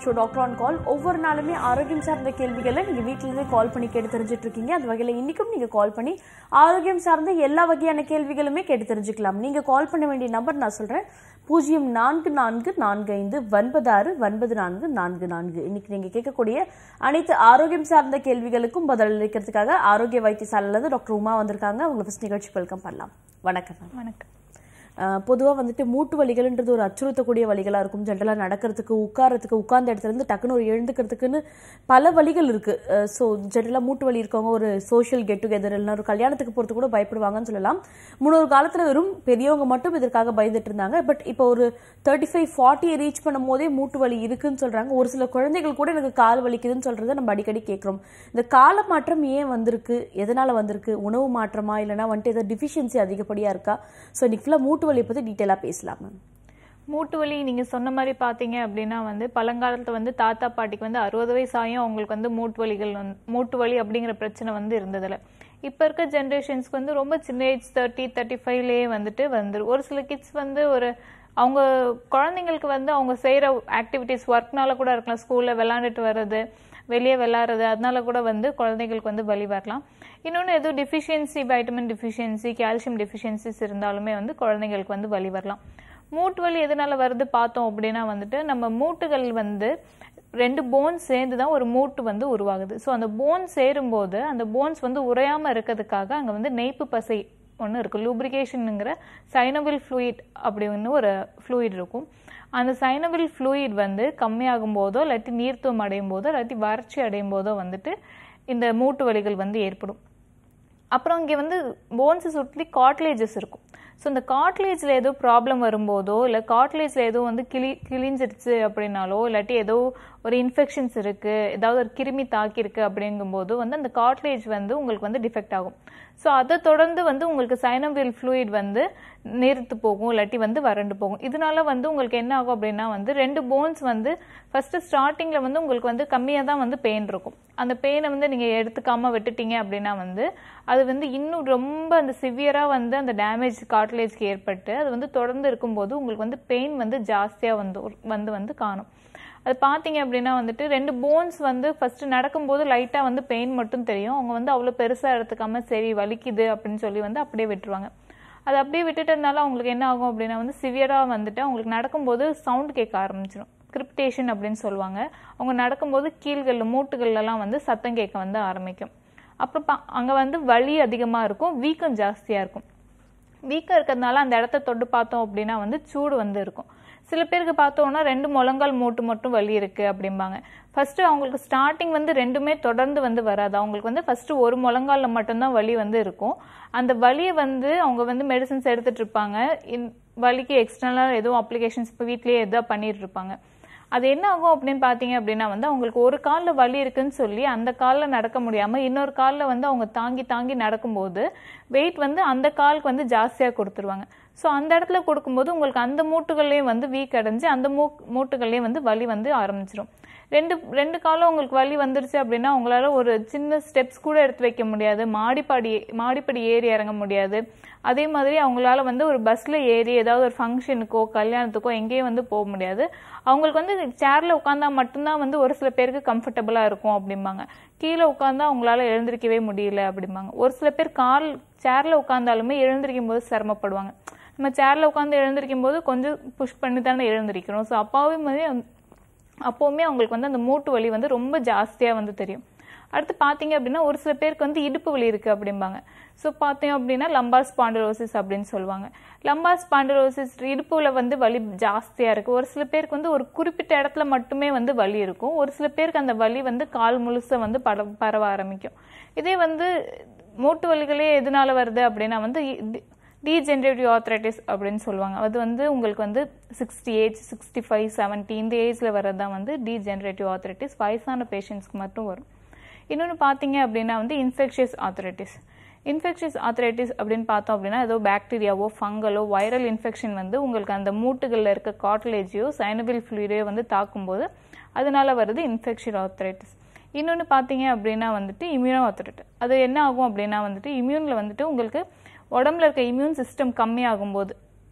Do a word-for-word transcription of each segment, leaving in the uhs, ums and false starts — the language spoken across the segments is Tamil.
ஷோ டாக்டர் ஆன் கால். ஒவ்வொரு நாளுமே ஆரோக்கியம் சார்ந்த கேள்விகளை நீங்கள் வீட்டிலேருந்து கால் பண்ணி கேட்டு தெரிஞ்சுட்டு இருக்கீங்க. அந்த வகையில் இன்றைக்கும் நீங்கள் கால் பண்ணி ஆரோக்கியம் சார்ந்த எல்லா வகையான கேள்விகளுமே கேட்டு தெரிஞ்சுக்கலாம். நீங்கள் கால் பண்ண வேண்டிய நம்பர் நான் சொல்கிறேன், பூஜ்ஜியம் நான்கு நான்கு நான்கு ஐந்து ஒன்பது ஆறு ஒன்பது நான்கு நான்கு நான்கு. இன்னைக்கு நீங்கள் கேட்கக்கூடிய அனைத்து ஆரோக்கியம் சார்ந்த கேள்விகளுக்கும் பதில் அளிக்கிறதுக்காக ஆரோக்கிய வைத்தியசாலையிலிருந்து டாக்டர் உமா வந்திருக்காங்க. அவங்க ஃபர்ஸ்ட் நிகழ்ச்சி வெல்கம் பண்ணலாம். வணக்கம். வணக்கம். பொதுவாக வந்துட்டு மூட்டு வலிகள்ன்றது ஒரு அச்சுறுத்தக்கூடிய வலிகளாக இருக்கும். ஜென்ரலாக நடக்கிறதுக்கு, உட்காரத்துக்கு, உட்கார்ந்த இடத்துலேருந்து டக்குன்னு ஒரு எழுந்துக்கிறதுக்குன்னு பல வலிகள் இருக்குது. ஸோ ஜென்ரலாக மூட்டு வலி இருக்கவங்க ஒரு சோஷியல் கெட் டுகெதர் இல்லைனா ஒரு கல்யாணத்துக்கு போகிறது கூட பயப்படுவாங்கன்னு சொல்லலாம். முன்னொரு காலத்தில் வெறும் பெரியவங்க மட்டும் இதற்காக பயந்துட்டு இருந்தாங்க. பட் இப்போ ஒரு தேர்ட்டி ஃபைவ் ஃபார்ட்டியை ரீச் பண்ணும் போதே மூட்டு வலி இருக்குன்னு சொல்கிறாங்க. ஒரு சில குழந்தைகள் கூட எனக்கு கால் வலிக்குதுன்னு சொல்கிறத நம்ம அடிக்கடி கேட்குறோம். இந்த கால மாற்றம் ஏன் வந்திருக்கு, எதனால் வந்திருக்கு, உணவு மாற்றமா இல்லைனா வந்துட்டு ஏதாவது டிஃபிஷியன்சி அதிகப்படியாக இருக்கா? ஸோ இன்னைக்கு ஃபுல்லாக மூட்டு வலி பற்றி டீட்டெயிலாக பேசலாம் மேம். மூட்டு வலி நீங்கள் சொன்ன மாதிரி பார்த்தீங்க அப்படின்னா வந்து பழங்காலத்தில் வந்து தாத்தா பாட்டிக்கு வந்து அறுபது வயசாயும் அவங்களுக்கு வந்து மூட்டு வலிகள் வந்து மூட்டு வலி அப்படிங்கிற பிரச்சனை வந்து இருந்ததில்ல. இப்போ இருக்க ஜென்ரேஷன்ஸ்க்கு வந்து ரொம்ப சின்ன ஏஜ் தேர்ட்டி தேர்ட்டி ஃபைவ்லேயே வந்துட்டு வந்துடும். ஒரு சில கிட்ஸ் வந்து ஒரு அவங்க குழந்தைங்களுக்கு வந்து அவங்க செய்கிற ஆக்டிவிட்டீஸ் ஒர்க்னால கூட இருக்கலாம், ஸ்கூலில் விளாண்டுட்டு வர்றது, வெளியே விளாட்றது, அதனால கூட வந்து குழந்தைங்களுக்கு வந்து வலி வரலாம். இன்னொன்று எதுவும் deficiency, vitamin deficiency, calcium deficiencies இருந்தாலுமே வந்து குழந்தைங்களுக்கு வந்து வலி வரலாம். மூட்டு வலி எதனால வருது பார்த்தோம் அப்படின்னா வந்துட்டு நம்ம மூட்டுகள் வந்து ரெண்டு போன்ஸ் சேர்ந்து தான் ஒரு மூட்டு வந்து உருவாகுது. ஸோ அந்த போன்ஸ் சேரும்போது அந்த போன்ஸ் வந்து உறையாமல் இருக்கிறதுக்காக அங்கே வந்து நெய்ப்பு பசை ஒன்று இருக்குது, லூப்ரிகேஷனுங்கிற சைனோவில் ஃப்ளூயிட் அப்படின்னு ஒரு ஃப்ளூயிட் இருக்கும். அந்த சைனோவில் ஃப்ளூயிட் வந்து கம்மியாகும் போதோ இல்லாட்டி நீர்த்துவம் அடையும் போதோ இல்லாட்டி வறட்சி அடையும் போதோ வந்துட்டு இந்த மூட்டு வலிகள் வந்து ஏற்படும். அப்புறம் இங்கே வந்து போன்ஸை சுற்றி காட்லேஜஸ் இருக்கும். ஸோ இந்த காட்லேஜில் ஏதோ ப்ராப்ளம் வரும்போதோ இல்லை காட்லேஜில் ஏதோ வந்து கிளி கிழிஞ்சிருச்சு அப்படின்னாலோ இல்லாட்டி ஏதோ ஒரு இன்ஃபெக்ஷன்ஸ் இருக்குது, ஏதாவது ஒரு கிருமி தாக்கியிருக்கு அப்படிங்கும்போது வந்து அந்த காட்லேஜ் வந்து உங்களுக்கு வந்து டிஃபெக்ட் ஆகும். ஸோ அதை தொடர்ந்து வந்து உங்களுக்கு சைனோவில் ஃப்ளூயிட் வந்து நிறுத்து போகும் இல்லாட்டி வந்து வறண்டு போகும். இதனால வந்து உங்களுக்கு என்ன ஆகும் அப்படின்னா வந்து ரெண்டு போன்ஸ் வந்து ஃபர்ஸ்ட் ஸ்டார்டிங்கில் வந்து உங்களுக்கு வந்து கம்மியாக தான் வந்து பெயின் இருக்கும். அந்த பெயினை வந்து நீங்கள் எடுத்துக்காமல் விட்டுட்டீங்க அப்படின்னா வந்து அது வந்து இன்னும் ரொம்ப அந்த சிவியராக வந்து அந்த டேமேஜ் காட்லேஜ்க்கு ஏற்பட்டு அது வந்து தொடர்ந்து இருக்கும்போது உங்களுக்கு வந்து பெயின் வந்து ஜாஸ்தியாக வந்து வந்து வந்து காணும். அது பார்த்தீங்க அப்படின்னா வந்துட்டு ரெண்டு போன்ஸ் வந்து ஃபர்ஸ்ட் நடக்கும்போது லைட்டாக வந்து பெயின் மட்டும் தெரியும். அவங்க வந்து அவ்வளோ பெருசாக எடுத்துக்காம சரி வலிக்குது அப்படின்னு சொல்லி வந்து அப்படியே விட்டுருவாங்க. அது அப்படியே விட்டுட்டதுனால அவங்களுக்கு என்ன ஆகும் அப்படின்னா வந்து சிவியராக வந்துட்டு அவங்களுக்கு நடக்கும்போது சவுண்ட் கேட்க ஆரம்பிச்சிடும். கிரிப்டேஷன் அப்படின்னு சொல்லுவாங்க. அவங்க நடக்கும்போது கீழ்களில் மூட்டுகள்லாம் வந்து சத்தம் கேட்க வந்து ஆரம்பிக்கும். அப்புறம் அங்கே வந்து வலி அதிகமாக இருக்கும், வீக்கம் ஜாஸ்தியாக இருக்கும். வீக்கம் இருக்கிறதுனால அந்த இடத்த தொட்டு பார்த்தோம் அப்படின்னா வந்து சூடு வந்து இருக்கும். சில பேருக்கு பார்த்தோம்னா ரெண்டு முழங்கால் மூட்டு மட்டும் வலி இருக்குது அப்படிம்பாங்க. ஃபஸ்ட்டு அவங்களுக்கு ஸ்டார்டிங் வந்து ரெண்டுமே தொடர்ந்து வந்து வராது. அவங்களுக்கு வந்து ஃபஸ்ட்டு ஒரு முழங்காலில் மட்டும்தான் வலி வந்து இருக்கும். அந்த வலியை வந்து அவங்க வந்து மெடிசன்ஸ் எடுத்துகிட்டு இருப்பாங்க. இன் வலிக்கு எக்ஸ்டர்னலாக எதுவும் அப்ளிகேஷன்ஸ் இப்போ வீட்லேயே எதாவது பண்ணிட்டு இருப்பாங்க. அது என்ன ஆகும் அப்படின்னு பார்த்தீங்க அப்படின்னா வந்து அவங்களுக்கு ஒரு காலில் வலி இருக்குன்னு சொல்லி அந்த காலில் நடக்க முடியாமல் இன்னொரு காலில் வந்து அவங்க தாங்கி தாங்கி நடக்கும்போது வெயிட் வந்து அந்த காலுக்கு வந்து ஜாஸ்தியாக கொடுத்துருவாங்க. ஸோ அந்த இடத்துல கொடுக்கும்போது உங்களுக்கு அந்த மூட்டுகள்லேயும் வந்து வீக் அடைஞ்சு அந்த மூ மூட்டுகள்லேயும் வந்து வலி வந்து ஆரம்பிச்சிடும். ரெண்டு ரெண்டு காலம் உங்களுக்கு வலி வந்துருச்சு அப்படின்னா உங்களால் ஒரு சின்ன ஸ்டெப்ஸ் கூட எடுத்து வைக்க முடியாது, மாடிப்படி மாடிப்படி ஏறி இறங்க முடியாது. அதே மாதிரி அவங்களால வந்து ஒரு பஸ்ஸில் ஏறி ஏதாவது ஒரு ஃபங்க்ஷனுக்கோ கல்யாணத்துக்கோ எங்கேயும் வந்து போக முடியாது. அவங்களுக்கு வந்து சேரில் உட்காந்தா மட்டும்தான் வந்து ஒரு சில பேருக்கு கம்ஃபர்டபுளாக இருக்கும் அப்படிம்பாங்க. கீழே உட்காந்தா அவங்களால எழுந்திருக்கவே முடியல அப்படிம்பாங்க. ஒரு சில பேர் கால் சேரில் உட்காந்தாலுமே எழுந்திருக்கும் போது சிரமப்படுவாங்க. நம்ம சேரில் உட்காந்து எழுந்திருக்கும் போது கொஞ்சம் புஷ் பண்ணி தானே எழுந்திருக்கிறோம். ஸோ அப்பாவே மாதிரி அப்போவுமே அவங்களுக்கு வந்து அந்த மூட்டு வலி வந்து ரொம்ப ஜாஸ்தியாக வந்து தெரியும். அடுத்து பார்த்தீங்க அப்படின்னா ஒரு சில பேருக்கு வந்து இடுப்பு வலி இருக்குது அப்படிம்பாங்க. ஸோ பார்த்தீங்க அப்படின்னா லம்பார் ஸ்பாண்டிலோசிஸ் அப்படின்னு சொல்லுவாங்க. லம்பார் ஸ்பாண்டிலோசிஸ் இடுப்புல வந்து வலி ஜாஸ்தியாக இருக்குது. ஒரு சில பேருக்கு வந்து ஒரு குறிப்பிட்ட இடத்துல மட்டுமே வந்து வலி இருக்கும். ஒரு சில பேருக்கு அந்த வலி வந்து கால் முழுச வந்து பட பரவ ஆரம்பிக்கும். இதே வந்து மூட்டு வலிகளே எதனால வருது அப்படின்னா வந்து டீஜெனரேட்டிவ் ஆர்த்ரைட்டிஸ் அப்படின்னு சொல்லுவாங்க. அது வந்து உங்களுக்கு வந்து sixty age sixty five seventy இந்த ஏஜில் வர்றது தான் வந்து டீஜெனரேட்டிவ் ஆர்த்ரைட்டிஸ். வயசான பேஷண்ட்ஸ்க்கு மட்டும் வரும். இன்னொன்று பார்த்தீங்க அப்படின்னா வந்து இன்ஃபெக்ஷியஸ் ஆர்த்ரைட்டிஸ். இன்ஃபெக்ஷியஸ் ஆர்த்ரைட்டிஸ் அப்படின்னு பார்த்தோம் அப்படின்னா ஏதோ பாக்டீரியாவோ ஃபங்கலோ வைரல் இன்ஃபெக்ஷன் வந்து உங்களுக்கு அந்த மூட்டுகளில் இருக்க காட்லேஜையோ சைனோவில் ஃப்ளூயிடையோ வந்து தாக்கும்போது அதனால வருது இன்ஃபெக்ஷியஸ் ஆர்த்ரைட்டிஸ். இன்னொன்று பார்த்தீங்க அப்படின்னா வந்துட்டு இம்யூனோ ஆர்த்ரைட்டிஸ். அது என்ன ஆகும் அப்படின்னா வந்துட்டு இம்யூனில் வந்துட்டு உங்களுக்கு உடம்புல இருக்க இம்யூன் சிஸ்டம் கம்மியாகும்போது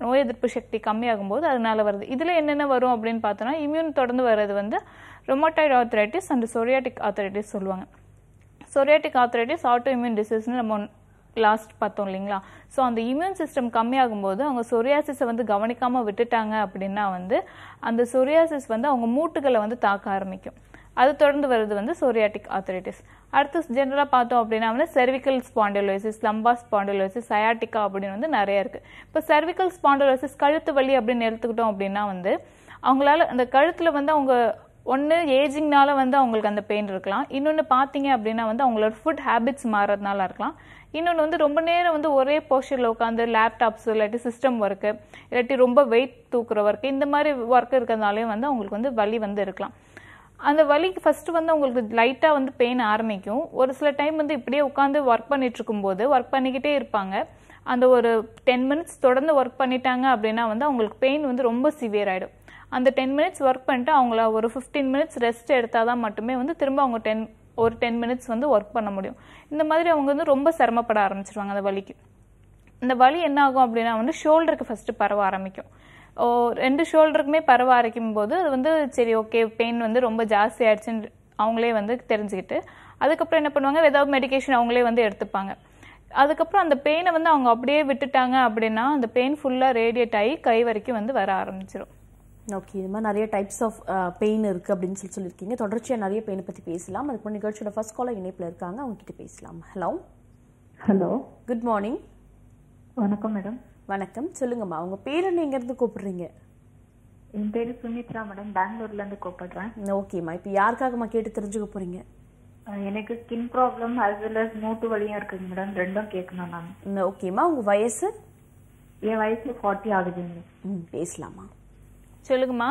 நோய் எதிர்ப்பு சக்தி கம்மியாகும்போது அதனால வருது. இதில் என்னென்ன வரும் அப்படின்னு பார்த்தோன்னா இம்யூன் தொடர்ந்து வர்றது வந்து rheumatoid arthritis and psoriatic arthritis சொல்லுவாங்க. சொரியாட்டிக் ஆர்த்ரைட்டிஸ் ஆட்டோ இம்யூன் டிசீஸ்னு நம்ம லாஸ்ட் பார்த்தோம் இல்லைங்களா. ஸோ அந்த இம்யூன் சிஸ்டம் கம்மியாகும்போது அவங்க சொரியாசிஸை வந்து கவனிக்காமல் விட்டுட்டாங்க அப்படின்னா வந்து அந்த சொரியாசிஸ் வந்து அவங்க மூட்டுகளை வந்து தாக்க ஆரம்பிக்கும். அது தொடர்ந்து வருது வந்து சொரியாட்டிக் ஆர்த்ரைட்டிஸ். அடுத்து ஜென்ரலாக பார்த்தோம் அப்படின்னா வந்து cervical spondylosis, lumbar spondylosis, sciatica அப்படின்னு வந்து நிறைய இருக்குது. இப்போ செர்விக்கல் ஸ்பாண்டிலோசிஸ் கழுத்து வலி அப்படின்னு எடுத்துக்கிட்டோம் அப்படின்னா வந்து அவங்களால அந்த கழுத்தில் வந்து அவங்க ஒன்று ஏஜிங்னால வந்து அவங்களுக்கு அந்த பெயின் இருக்கலாம். இன்னொன்று பார்த்தீங்க அப்படின்னா வந்து அவங்களோட ஃபுட் ஹேபிட்ஸ் மாறதுனால இருக்கலாம். இன்னொன்று வந்து ரொம்ப நேரம் வந்து ஒரே போஸ்டரில் உட்காந்து லேப்டாப்ஸ் இல்லாட்டி சிஸ்டம் ஒர்க்கு இல்லாட்டி ரொம்ப வெயிட் தூக்குற ஒர்க்கு இந்த மாதிரி ஒர்க் இருக்கிறதுனாலையும் வந்து அவங்களுக்கு வந்து வலி வந்து இருக்கலாம். அந்த வலிக்கு ஃபஸ்ட்டு வந்து அவங்களுக்கு லைட்டாக வந்து பெயின் ஆரம்பிக்கும். ஒரு சில டைம் வந்து இப்படியே உட்காந்து ஒர்க் பண்ணிட்டு இருக்கும்போது ஒர்க் பண்ணிக்கிட்டே இருப்பாங்க. அந்த ஒரு டென் மினிட்ஸ் தொடர்ந்து ஒர்க் பண்ணிட்டாங்க அப்படின்னா வந்து அவங்களுக்கு பெயின் வந்து ரொம்ப சிவியர் ஆகிடும். அந்த டென் மினிட்ஸ் ஒர்க் பண்ணிட்டு அவங்கள ஒரு ஃபிஃப்டீன் மினிட்ஸ் ரெஸ்ட் எடுத்தால் தான் மட்டுமே வந்து திரும்ப அவங்க டென் ஒரு டென் மினிட்ஸ் வந்து ஒர்க் பண்ண முடியும். இந்த மாதிரி அவங்க வந்து ரொம்ப சிரமப்பட ஆரம்பிச்சிருவாங்க அந்த வலிக்கு. இந்த வலி என்ன ஆகும் அப்படின்னா வந்து ஷோல்டருக்கு ஃபஸ்ட்டு பரவ ஆரம்பிக்கும். ரெண்டு ஷோல்டருக்குமே பரவ ஆரம்பிக்கும் போது அது வந்து சரி ஓகே பெயின் வந்து ரொம்ப ஜாஸ்தி ஆயிடுச்சுன்னு அவங்களே வந்து தெரிஞ்சுக்கிட்டு அதுக்கப்புறம் என்ன பண்ணுவாங்க, ஏதாவது மெடிக்கேஷன் அவங்களே வந்து எடுத்துப்பாங்க. அதுக்கப்புறம் அந்த பெயினை வந்து அவங்க அப்படியே விட்டுட்டாங்க அப்படின்னா அந்த பெயின் ஃபுல்லாக ரேடியேட் ஆகி கை வரைக்கும் வந்து வர ஆரம்பிச்சிடும். ஓகே, இது மாதிரி நிறைய டைப்ஸ் ஆஃப் பெயின் இருக்குது அப்படின்னு சொல்லி சொல்லியிருக்கீங்க. தொடர்ச்சியாக நிறைய பெயினை பற்றி பேசலாம். அதுக்கு முன்னாடி நிகழ்ச்சியோட ஃபர்ஸ்ட் காலர் இணைப்பில் இருக்காங்க, அவங்க கிட்ட பேசலாம். Hello hello good morning. வணக்கம் மேடம். வணக்கம், சொல்லுங்கம்மா. உங்க பேர் என்ன, எங்கேருந்து கூப்பிடுறீங்க? என் பேர் சுமித்ரா மேடம், பெங்களூர்லேருந்து கூப்பிடுறேன். ஓகேம்மா, இப்போ யாருக்காகம்மா கேட்டு தெரிஞ்சுக்க போறீங்க? எனக்கு skin problem as well as மூட்டு வலியும் இருக்குங்க மேடம், ரெண்டும் கேட்கணும் நான். ஓகேம்மா, உங்க வயசு? என் வயசு ஃபார்ட்டி ஆகுதுங்க. ம், பேசலாமா? சொல்லுங்கம்மா.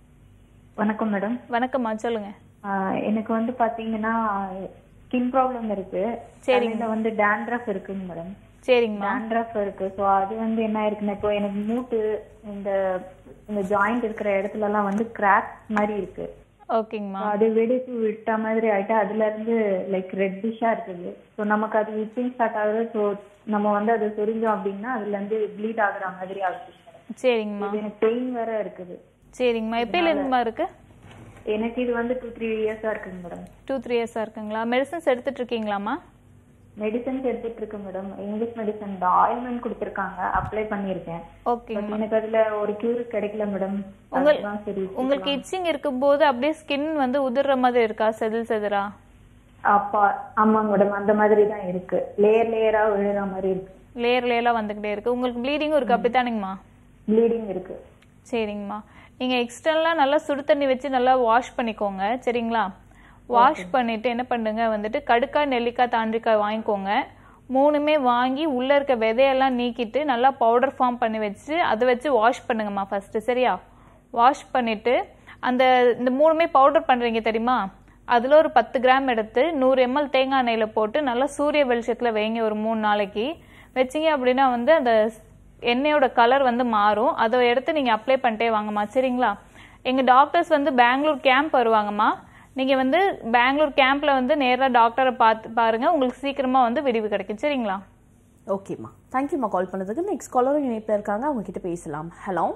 வணக்கம் மேடம். வணக்கம்மா, சொல்லுங்க. எனக்கு வந்து பாத்தீங்கன்னா ஸ்கின் ப்ராப்ளம் இருக்கு. சரிங்க. வந்து டேண்ட்ரஃப் இருக்குங்க மேடம். சரிங்கம்மா. டேண்ட்ரஃப் இருக்கு. ஸோ அது வந்து என்ன இருக்குன்னா இப்போ எனக்கு மூட்டு இந்த இந்த ஜாயிண்ட் இருக்கிற இடத்துல எல்லாம் வந்து கிராக் மாதிரி இருக்கு. ஓகேங்கம்மா. அது வெடிச்சு விட்ட மாதிரி ஆயிட்டு அதுல இருந்து லைக் ரெட்டிஷா இருக்குது. ஸோ நமக்கு அது இச்சிங் ஸ்டார்ட் ஆகுது. ஸோ நம்ம வந்து அதை சொரிஞ்சோம் அப்படின்னா அதுல இருந்து ப்ளீட் ஆகுற மாதிரி ஆகுது. சரிங்கம்மா. எனக்கு பெயின் வேற இருக்குது. சரிங்கம்மா. எப்பயில இருந்துமா இருக்கு? எனக்கு இது வந்து டூ த்ரீ இயர்ஸா இருக்குங்க மேடம். டூ த்ரீ இயர்ஸா இருக்குங்களா? மெடிசன்ஸ் எடுத்துட்டு இருக்கீங்களாமா? மெடிசன்ஸ் எடுத்துட்டு இருக்கு மேடம். இங்கிலீஷ் மெடிசன் தான், ஆயில்மெண்ட் கொடுத்துருக்காங்க, அப்ளை பண்ணியிருக்கேன். ஓகே. எனக்கு அதுல ஒரு கியூர் கிடைக்கல மேடம். உங்களுக்கு இச்சிங் இருக்கும்போது அப்படியே ஸ்கின் வந்து உதிர்ற மாதிரி இருக்கா, செதில் செதிரா? அப்பா ஆமாங்க மேடம், அந்த மாதிரி தான் இருக்கு. லேயர் லேயரா விழுற மாதிரி இருக்கு. லேயர் லேயரா வந்துகிட்டே இருக்கு. உங்களுக்கு ப்ளீடிங்கும் இருக்கு அப்படித்தானுங்கம்மா? ப்ளீடிங் இருக்கு. சரிங்கம்மா. நீங்க எக்ஸ்டர்னலா நல்லா சுடு தண்ணி வச்சு நல்லா வாஷ் பண்ணிக்கோங்க, சரிங்களா? வாஷ் பண்ணிட்டு என்ன பண்ணுங்க வந்துட்டு கடுக்காய், நெல்லிக்காய், தாண்டிக்காய் வாங்கிக்கோங்க. மூணுமே வாங்கி உள்ள இருக்க விதையெல்லாம் நீக்கிட்டு நல்லா பவுடர் ஃபார்ம் பண்ணி வச்சு அதை வச்சு வாஷ் பண்ணுங்கம்மா ஃபர்ஸ்ட், சரியா? வாஷ் பண்ணிட்டு அந்த இந்த மூணுமே பவுடர் பண்றீங்க தெரியுமா, அதுல ஒரு பத்து கிராம் எடுத்து நூறு எம்எல் தேங்காய் எண்ணெயில போட்டு நல்லா சூரிய வெளிச்சத்துல வைங்க ஒரு மூணு நாளைக்கு. வச்சிங்க அப்படின்னா வந்து அந்த எண்ணெயோட கலர் வந்து மாறும். அதை எடுத்து நீங்க அப்ளை பண்ணிட்டே வாங்கம்மா, சரிங்களா? எங்க டாக்டர்ஸ் வந்து பெங்களூர் கேம்ப் வருவாங்கம்மா. நீங்க வந்து பெங்களூர் கேம்ப்ல வந்து நேரா டாக்டரை பார்த்து பாருங்க, உங்களுக்கு சீக்கிரமா வந்து விடிவு கிடைக்கும், சரிங்களா? ஓகேம்மா, தேங்க்யூம்மா கால் பண்ணதுக்கு. நெக்ஸ்ட் காலரும் இணைப்பில் இருக்காங்க, அவங்க கிட்ட பேசலாம். ஹலோ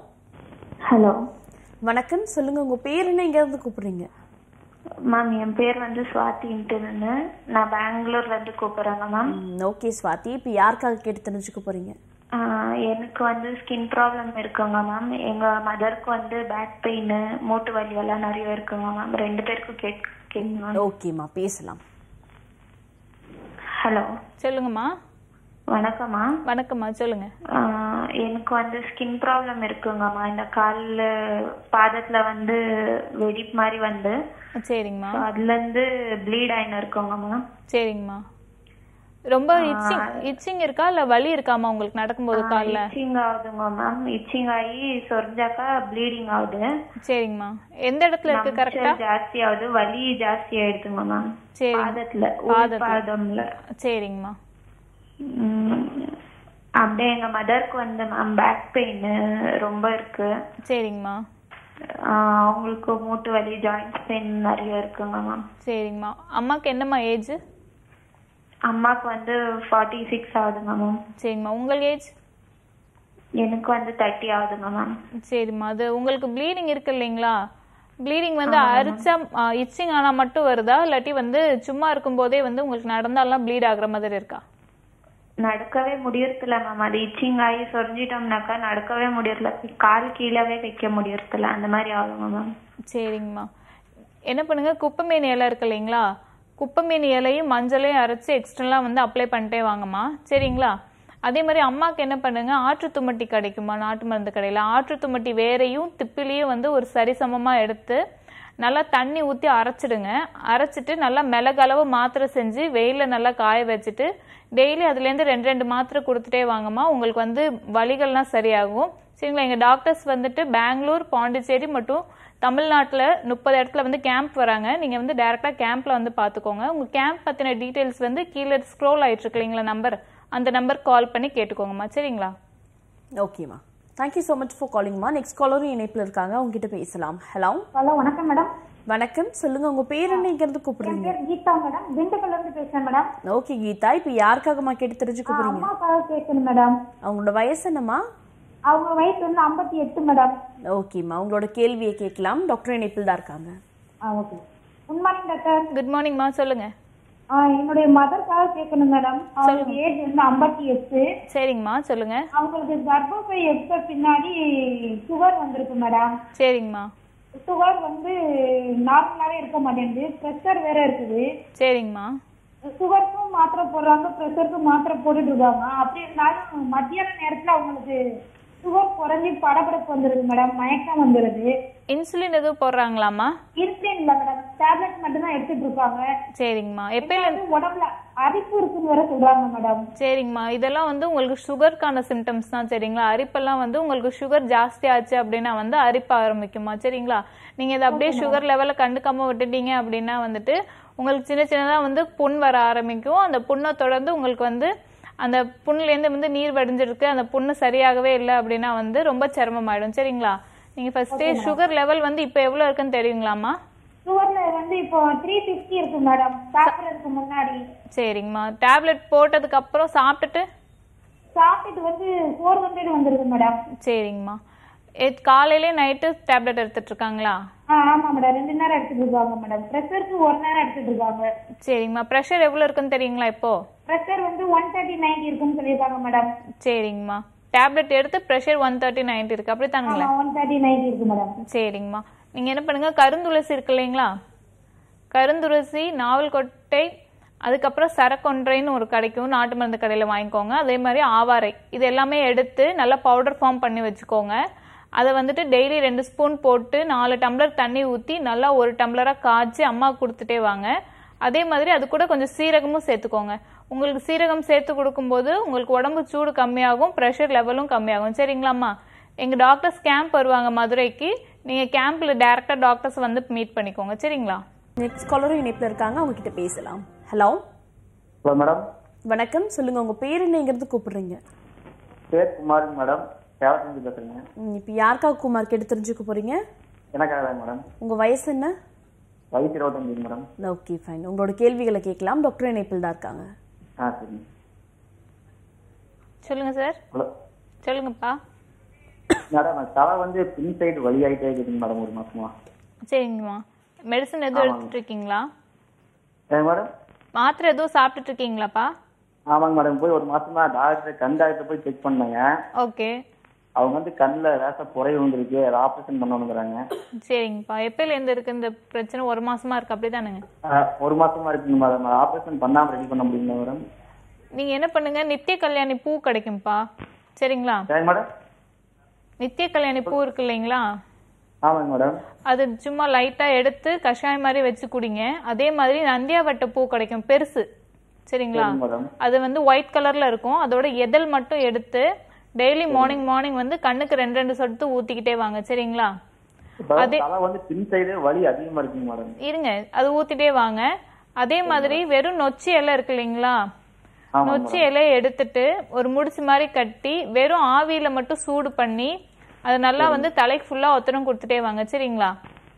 ஹலோ வணக்கம், சொல்லுங்க. உங்க பேர் என்ன, எங்க இருந்து கூப்பிடுறீங்க? மேம் என் பேர் வந்து ஸ்வாதி இன்டர்னு, நான் பெங்களூர்ல இருந்து கூப்பிடுறேங்க மேம். ஓகே ஸ்வாதி, இப்போ யாருக்காக கேட்டு தெரிஞ்சுக்க போறீங்க? எனக்கு வந்து ஸ்கின் ப்ராப்ளம் இருக்குங்க மேம். எங்க மதருக்கு வந்து பேக் பெயின், மூட்டு வலி எல்லாம் நிறைய இருக்குங்க மேம். ரெண்டு பேருக்கும் கேட்கணும். ஓகேம்மா, பேசலாம். ஹலோ சொல்லுங்கம்மா. வணக்கம்மா. வணக்கம்மா, சொல்லுங்க. எனக்கு வந்து ஸ்கின் ப்ராப்ளம் இருக்குங்கம்மா. இந்த கால்ல பாதத்துல வந்து வெடிப்பு மாதிரி வந்து, சரிங்கம்மா, அதுல இருந்து ப்ளீட் ஆயின்னு இருக்குங்கம்மா. சரிங்கம்மா. ரொம்ப இச்சிங் இச்சிங் இருக்கா இல்ல வலி இருக்காமா உங்களுக்கு நடக்கும்போது கால்ல? இச்சிங் ஆகுதுங்க மேம். இச்சிங் ஆகி சொரிஞ்சாக்கா ப்ளீடிங் ஆகுது. சரிங்கம்மா. எந்த இடத்துல இருக்கு கரெக்ட்டா? ஜாஸ்தி ஆகுது, வலி ஜாஸ்தி ஆயிடுதுங்க மேம். சரி, பாதத்துல, பாதம்ல. சரிங்கம்மா. அப்படியே எங்க மதருக்கு வந்து மேம் பேக் பெயின் ரொம்ப இருக்கு. சரிங்கம்மா. அவங்களுக்கு மூட்டு வலி, ஜாயிண்ட் பெயின் நிறைய இருக்குங்க மேம். சரிங்கம்மா. அம்மாக்கு என்னம்மா ஏஜ்? அம்மாக்கு வந்து ஃபார்ட்டி சிக்ஸ் ஆகுதுங்க மேம். சரிங்கம்மா. உங்கள் ஏஜ்? எனக்கு வந்து தேர்ட்டி ஆகுதுங்க மேம். சரிம்மா, அது உங்களுக்கு ப்ளீடிங் இருக்கு இல்லைங்களா? ப்ளீடிங் வந்து அரிச்சா இச்சிங் ஆனா மட்டும் வருதா, இல்லாட்டி வந்து சும்மா இருக்கும்போதே வந்து உங்களுக்கு நடந்தாலாம் ப்ளீட் ஆகுற மாதிரி இருக்கா? நடக்கவே முடியறதில்ல மேம். அது இச்சிங் ஆகி சொரிஞ்சிட்டோம்னாக்கா நடக்கவே முடியறதில்ல, கால் கீழவே வைக்க முடியறதில்ல, அந்த மாதிரி ஆகுங்க மேம். சரிங்கம்மா, என்ன பண்ணுங்க, குப்பைமேனி இலை இருக்கு இல்லைங்களா, குப்பைமேனி இலையும் மஞ்சளையும் அரைச்சி எக்ஸ்ட்ரலாக வந்து அப்ளை பண்ணிட்டே வாங்கம்மா. சரிங்களா? அதே மாதிரி அம்மாவுக்கு என்ன பண்ணுங்க, ஆற்று தும்மட்டி கிடைக்குமா நாட்டு மருந்து கடையில், ஆற்று தும்மட்டி வேரையும் திப்பிலையும் வந்து ஒரு சரிசமமாக எடுத்து நல்லா தண்ணி ஊற்றி அரைச்சிடுங்க. அரைச்சிட்டு நல்லா மிளகளவு மாத்திரை செஞ்சு வெயிலில் நல்லா காய வச்சுட்டு டெய்லி அதுலேருந்து ரெண்டு ரெண்டு மாத்திரை கொடுத்துட்டே வாங்கம்மா. உங்களுக்கு வந்து வலிகள்லாம் சரியாகும். சரிங்களா? எங்கள் டாக்டர்ஸ் வந்துட்டு பெங்களூர், பாண்டிச்சேரி மற்றும் தமிழ்நாட்டில் முப்பது இடத்துல வந்து கேம்ப் வராங்க. நீங்கள் வந்து டேரெக்டாக கேம்பில் வந்து பார்த்துக்கோங்க. உங்கள் கேம்ப் பற்றின டீட்டெயில்ஸ் வந்து கீழே ஸ்க்ரோல் ஆகிட்டு இருக்கு இல்லைங்களா நம்பர், அந்த நம்பர் கால் பண்ணி கேட்டுக்கோங்கம்மா. சரிங்களா? ஓகேம்மா, தேங்க்யூ ஸோ மச் ஃபார் காலிங்மா. நெக்ஸ்ட் காலரும் இணைப்பில் இருக்காங்க, உங்ககிட்ட பேசலாம். ஹலோ. ஹலோ, வணக்கம் மேடம். வணக்கம், சொல்லுங்க, உங்க பேர் என்ன, இங்க இருந்து கூப்பிடுறீங்க? கீதா மேடம், திண்டுக்கல்ல இருந்து பேசுறேன் மேடம். ஓகே கீதா, இப்போ யாருக்காகமா கேட்டு தெரிஞ்சுக்க போறீங்க? அம்மாக்காக கேட்கணும் மேடம். அவங்களோட வயசு என்னம்மா? அவங்க வயசு வந்து ஐம்பத்தி எட்டு மேடம். ஓகேம்மா, உங்களோட கேள்வியை கேட்கலாம். டாக்டர் இணைப்பில் தான் இருக்காங்க. Okay, good morning doctor. Good மார்னிங்மா, சொல்லுங்க. என்னுடைய மதர்க்காக கேட்கணும் மேடம். அவங்க ஏஜ் வந்து ஐம்பத்தி எட்டு. சரிங்கம்மா, சொல்லுங்க. அவங்களுக்கு கர்ப்பப்பை எடுத்த பின்னாடி சுகர் வந்திருக்கு மேடம். சரிங்கம்மா. சுகர் வந்து நார்மலாவே இருக்க மாட்டேங்குது, பிரஷர் வேற இருக்குது. சரிங்கம்மா. சுகருக்கும் மாத்திரை போடுறாங்க, பிரஷருக்கும் மாத்திரை போட்டுட்டு இருக்காங்க. அப்படி இருந்தாலும் மத்தியான நேரத்துல அவங்களுக்கு சுகர் குறைஞ்சி படபடப்பு வந்துருது மேடம், மயக்கம் வந்துருது. இன்சுலின் எதுவும் போடுறாங்களாமா? இன்சுலின் இல்ல மேடம், டேப்லெட் மட்டும் தான் எடுத்துட்டு இருக்காங்க. சரிங்கம்மா. எப்பயில உடம்புல அரிப்பு இருக்குன்னு வேற சொல்றாங்க மேடம். சரிங்கம்மா, இதெல்லாம் வந்து உங்களுக்கு சுகருக்கான சிம்டம்ஸ் தான். சரிங்களா? அரிப்பெல்லாம் வந்து உங்களுக்கு சுகர் ஜாஸ்தி ஆச்சு அப்படின்னா வந்து அரிப்பு ஆரம்பிக்குமா. சரிங்களா? நீங்க இதை அப்படியே சுகர் லெவல கண்டுக்காம விட்டுட்டீங்க அப்படின்னா வந்துட்டு உங்களுக்கு சின்ன சின்னதா வந்து புண் வர ஆரம்பிக்கும். அந்த புண்ணை தொடர்ந்து உங்களுக்கு வந்து அந்த புண்ணுலேருந்து வந்து நீர் வடிஞ்சிருக்கு, அந்த புண்ணு சரியாகவே இல்லை அப்படின்னா வந்து ரொம்ப சிரமமாயிடும். சரிங்களா? நீங்க ஃபர்ஸ்டே சுகர் லெவல் வந்து இப்போ எவ்வளவு இருக்குன்னு தெரியுங்களாமா? சுகர் வந்து இப்போ மூன்று ஐம்பது இருக்கு மேடம், சாப்பிடுறதுக்கு முன்னாடி. சரிங்கம்மா. டேப்லெட் போட்டதுக்கு அப்புறம் சாப்பிட்டுட்டு சாப்பிட்டுட்டு வந்து நானூறு வந்துருது மேடம். சரிங்கம்மா. காலையிலே நைட்டு டேப்லெட் எடுத்துட்டு இருக்காங்களா? ஆமா மேடம், ரெண்டு நேரம் எடுத்துட்டு இருக்காங்க மேடம். பிரஷருக்கு ஒரு நேரம் எடுத்துட்டு இருக்காங்க. சரிங்கம்மா. பிரஷர் எவ்வளவு இருக்குன்னு தெரியுங்களா இப்போ? பிரஷர் வந்து ஒன் தேர்ட்டி நைன்டி இருக்குன்னு சொல்லியிருக்காங்க மேடம். சரிங்கம்மா. டேப்லெட் எடுத்து பிரஷர் ஒன் தேர்ட்டி நைன்டி இருக்கு, அப்படி தானுங்களா? ஒன் தேர்ட்டி நைன்டி இருக்கு மேடம். சரிங்கம்மா. நீங்க என்ன பண்ணுங்க, கருந்துளசி இருக்கு இல்லைங்களா, கருந்துளசி, நாவல் கொட்டை, அதுக்கப்புறம் சரக்கொன்றைன்னு ஒரு கிடைக்கும், நாட்டு மருந்து கடையில் வாங்கிக்கோங்க. அதே மாதிரி ஆவாரை, இது எல்லாமே எடுத்து நல்லா பவுடர் ஃபார்ம் பண்ணி வச்சுக்கோங்க. அதை வந்துட்டு டெய்லி ரெண்டு ஸ்பூன் போட்டு நாலு டம்ளர் தண்ணி ஊற்றி நல்லா ஒரு டம்ளராக காய்ச்சி அம்மாவுக்கு கொடுத்துட்டே வாங்க. அதே மாதிரி அது கூட கொஞ்சம் சீரகமும் சேர்த்துக்கோங்க. உங்களுக்கு சீரகம் சேர்த்து கொடுக்கும்போது உங்களுக்கு உடம்பு சூடு கம்மியாகும், ப்ரெஷர் லெவலும் கம்மியாகும். சரிங்களாம்மா? எங்கள் டாக்டர்ஸ் கேம்ப் வருவாங்க மதுரைக்கு, நீங்கள் கேம்பில் டேரெக்டாக டாக்டர்ஸ் வந்து மீட் பண்ணிக்கோங்க. சரிங்களா? நெக்ஸ்ட் காலரும் இணைப்பில் இருக்காங்க, அவங்க கிட்ட பேசலாம். ஹலோ. Hello madam. வணக்கம், சொல்லுங்க, உங்க பேர் என்னங்கிறது கூப்பிடுறீங்க? பேர் குமார் மேடம், சேவத்திலிருந்து பேசுறேங்க. இப்போ யாருக்காக குமார் கேட்டு தெரிஞ்சுக்க போறீங்க? எனக்காக மேடம். உங்க வயசு என்ன? வயசு இருபத்தஞ்சு மேடம். ஓகே ஃபைன், உங்களோட கேள்விகளை கேட்கலாம். டாக்டர் இணைப்பில் தான் இருக்காங்க. ஆ சரி. சொல்லுங்க சார். ஹலோ. சொல்லுங்கப்பா. மேடம், தலை வந்து பின் சைடு வலி ஆகிட்டே இருக்குதுங்க மேடம் ஒரு மாசமா. சரிங்கம்மா. மெடிசன் எதுவும் எடுத்துட்டு இருக்கீங்களா? ஏ மேடம், மாத்திரை எதுவும் சாப்பிட்டுட்டு இருக்கீங்களாப்பா? ஆமாங்க மேடம், போய் ஒரு மாசமா டாக்டர் கண் டாக்டர் போய் செக் பண்ணாங்க. ஓகே. அவங்க வந்து கண்ணில் லேசா புரை விழுந்துருக்கு, அதை ஆப்ரேஷன் பண்ணணுங்கிறாங்க. சரிங்கப்பா. எப்பயில இருந்து இருக்கு இந்த பிரச்சனை? ஒரு மாசமா இருக்கு, அப்படிதானுங்க? ஒரு மாசமா இருக்குங்க மேடம். ஆப்ரேஷன் பண்ணாம ரெடி பண்ண முடியுமா மேடம்? நீங்க என்ன பண்ணுங்க, நித்திய கல்யாணி பூ கிடைக்கும்பா. சரிங்களா? மேடம், நித்திய கல்யாணி பூ இருக்கு இல்லைங்களா, ஆமாங்க மேடம், அது சும்மா லைட்டா எடுத்து கஷாயம் மாதிரி வச்சு குடிங்க. அதே மாதிரி நந்தியாவட்ட பூ கிடைக்கும், பெருசு. சரிங்களா? அது வந்து ஒயிட் கலர்ல இருக்கும். அதோட எதல் மட்டும் எடுத்து டெய்லி மார்னிங் மார்னிங் வந்து கண்ணுக்கு ரெண்டு ரெண்டு சொட்டு ஊத்திக்கிட்டே வாங்க. சரிங்களா? அதே வந்து பின் சைடு வலி அதிகமா இருக்குங்க மேடம். இருங்க, அது ஊத்திட்டே வாங்க. அதே மாதிரி வெறும் நொச்சி இலை இருக்கு இல்லைங்களா, நொச்சி இலையை எடுத்துட்டு ஒரு முடிச்சு மாதிரி கட்டி வெறும் ஆவியில மட்டும் சூடு பண்ணி அது நல்லா வந்து தலைக்கு ஃபுல்லா ஒத்தனம் கொடுத்துட்டே வாங்க. சரிங்களா?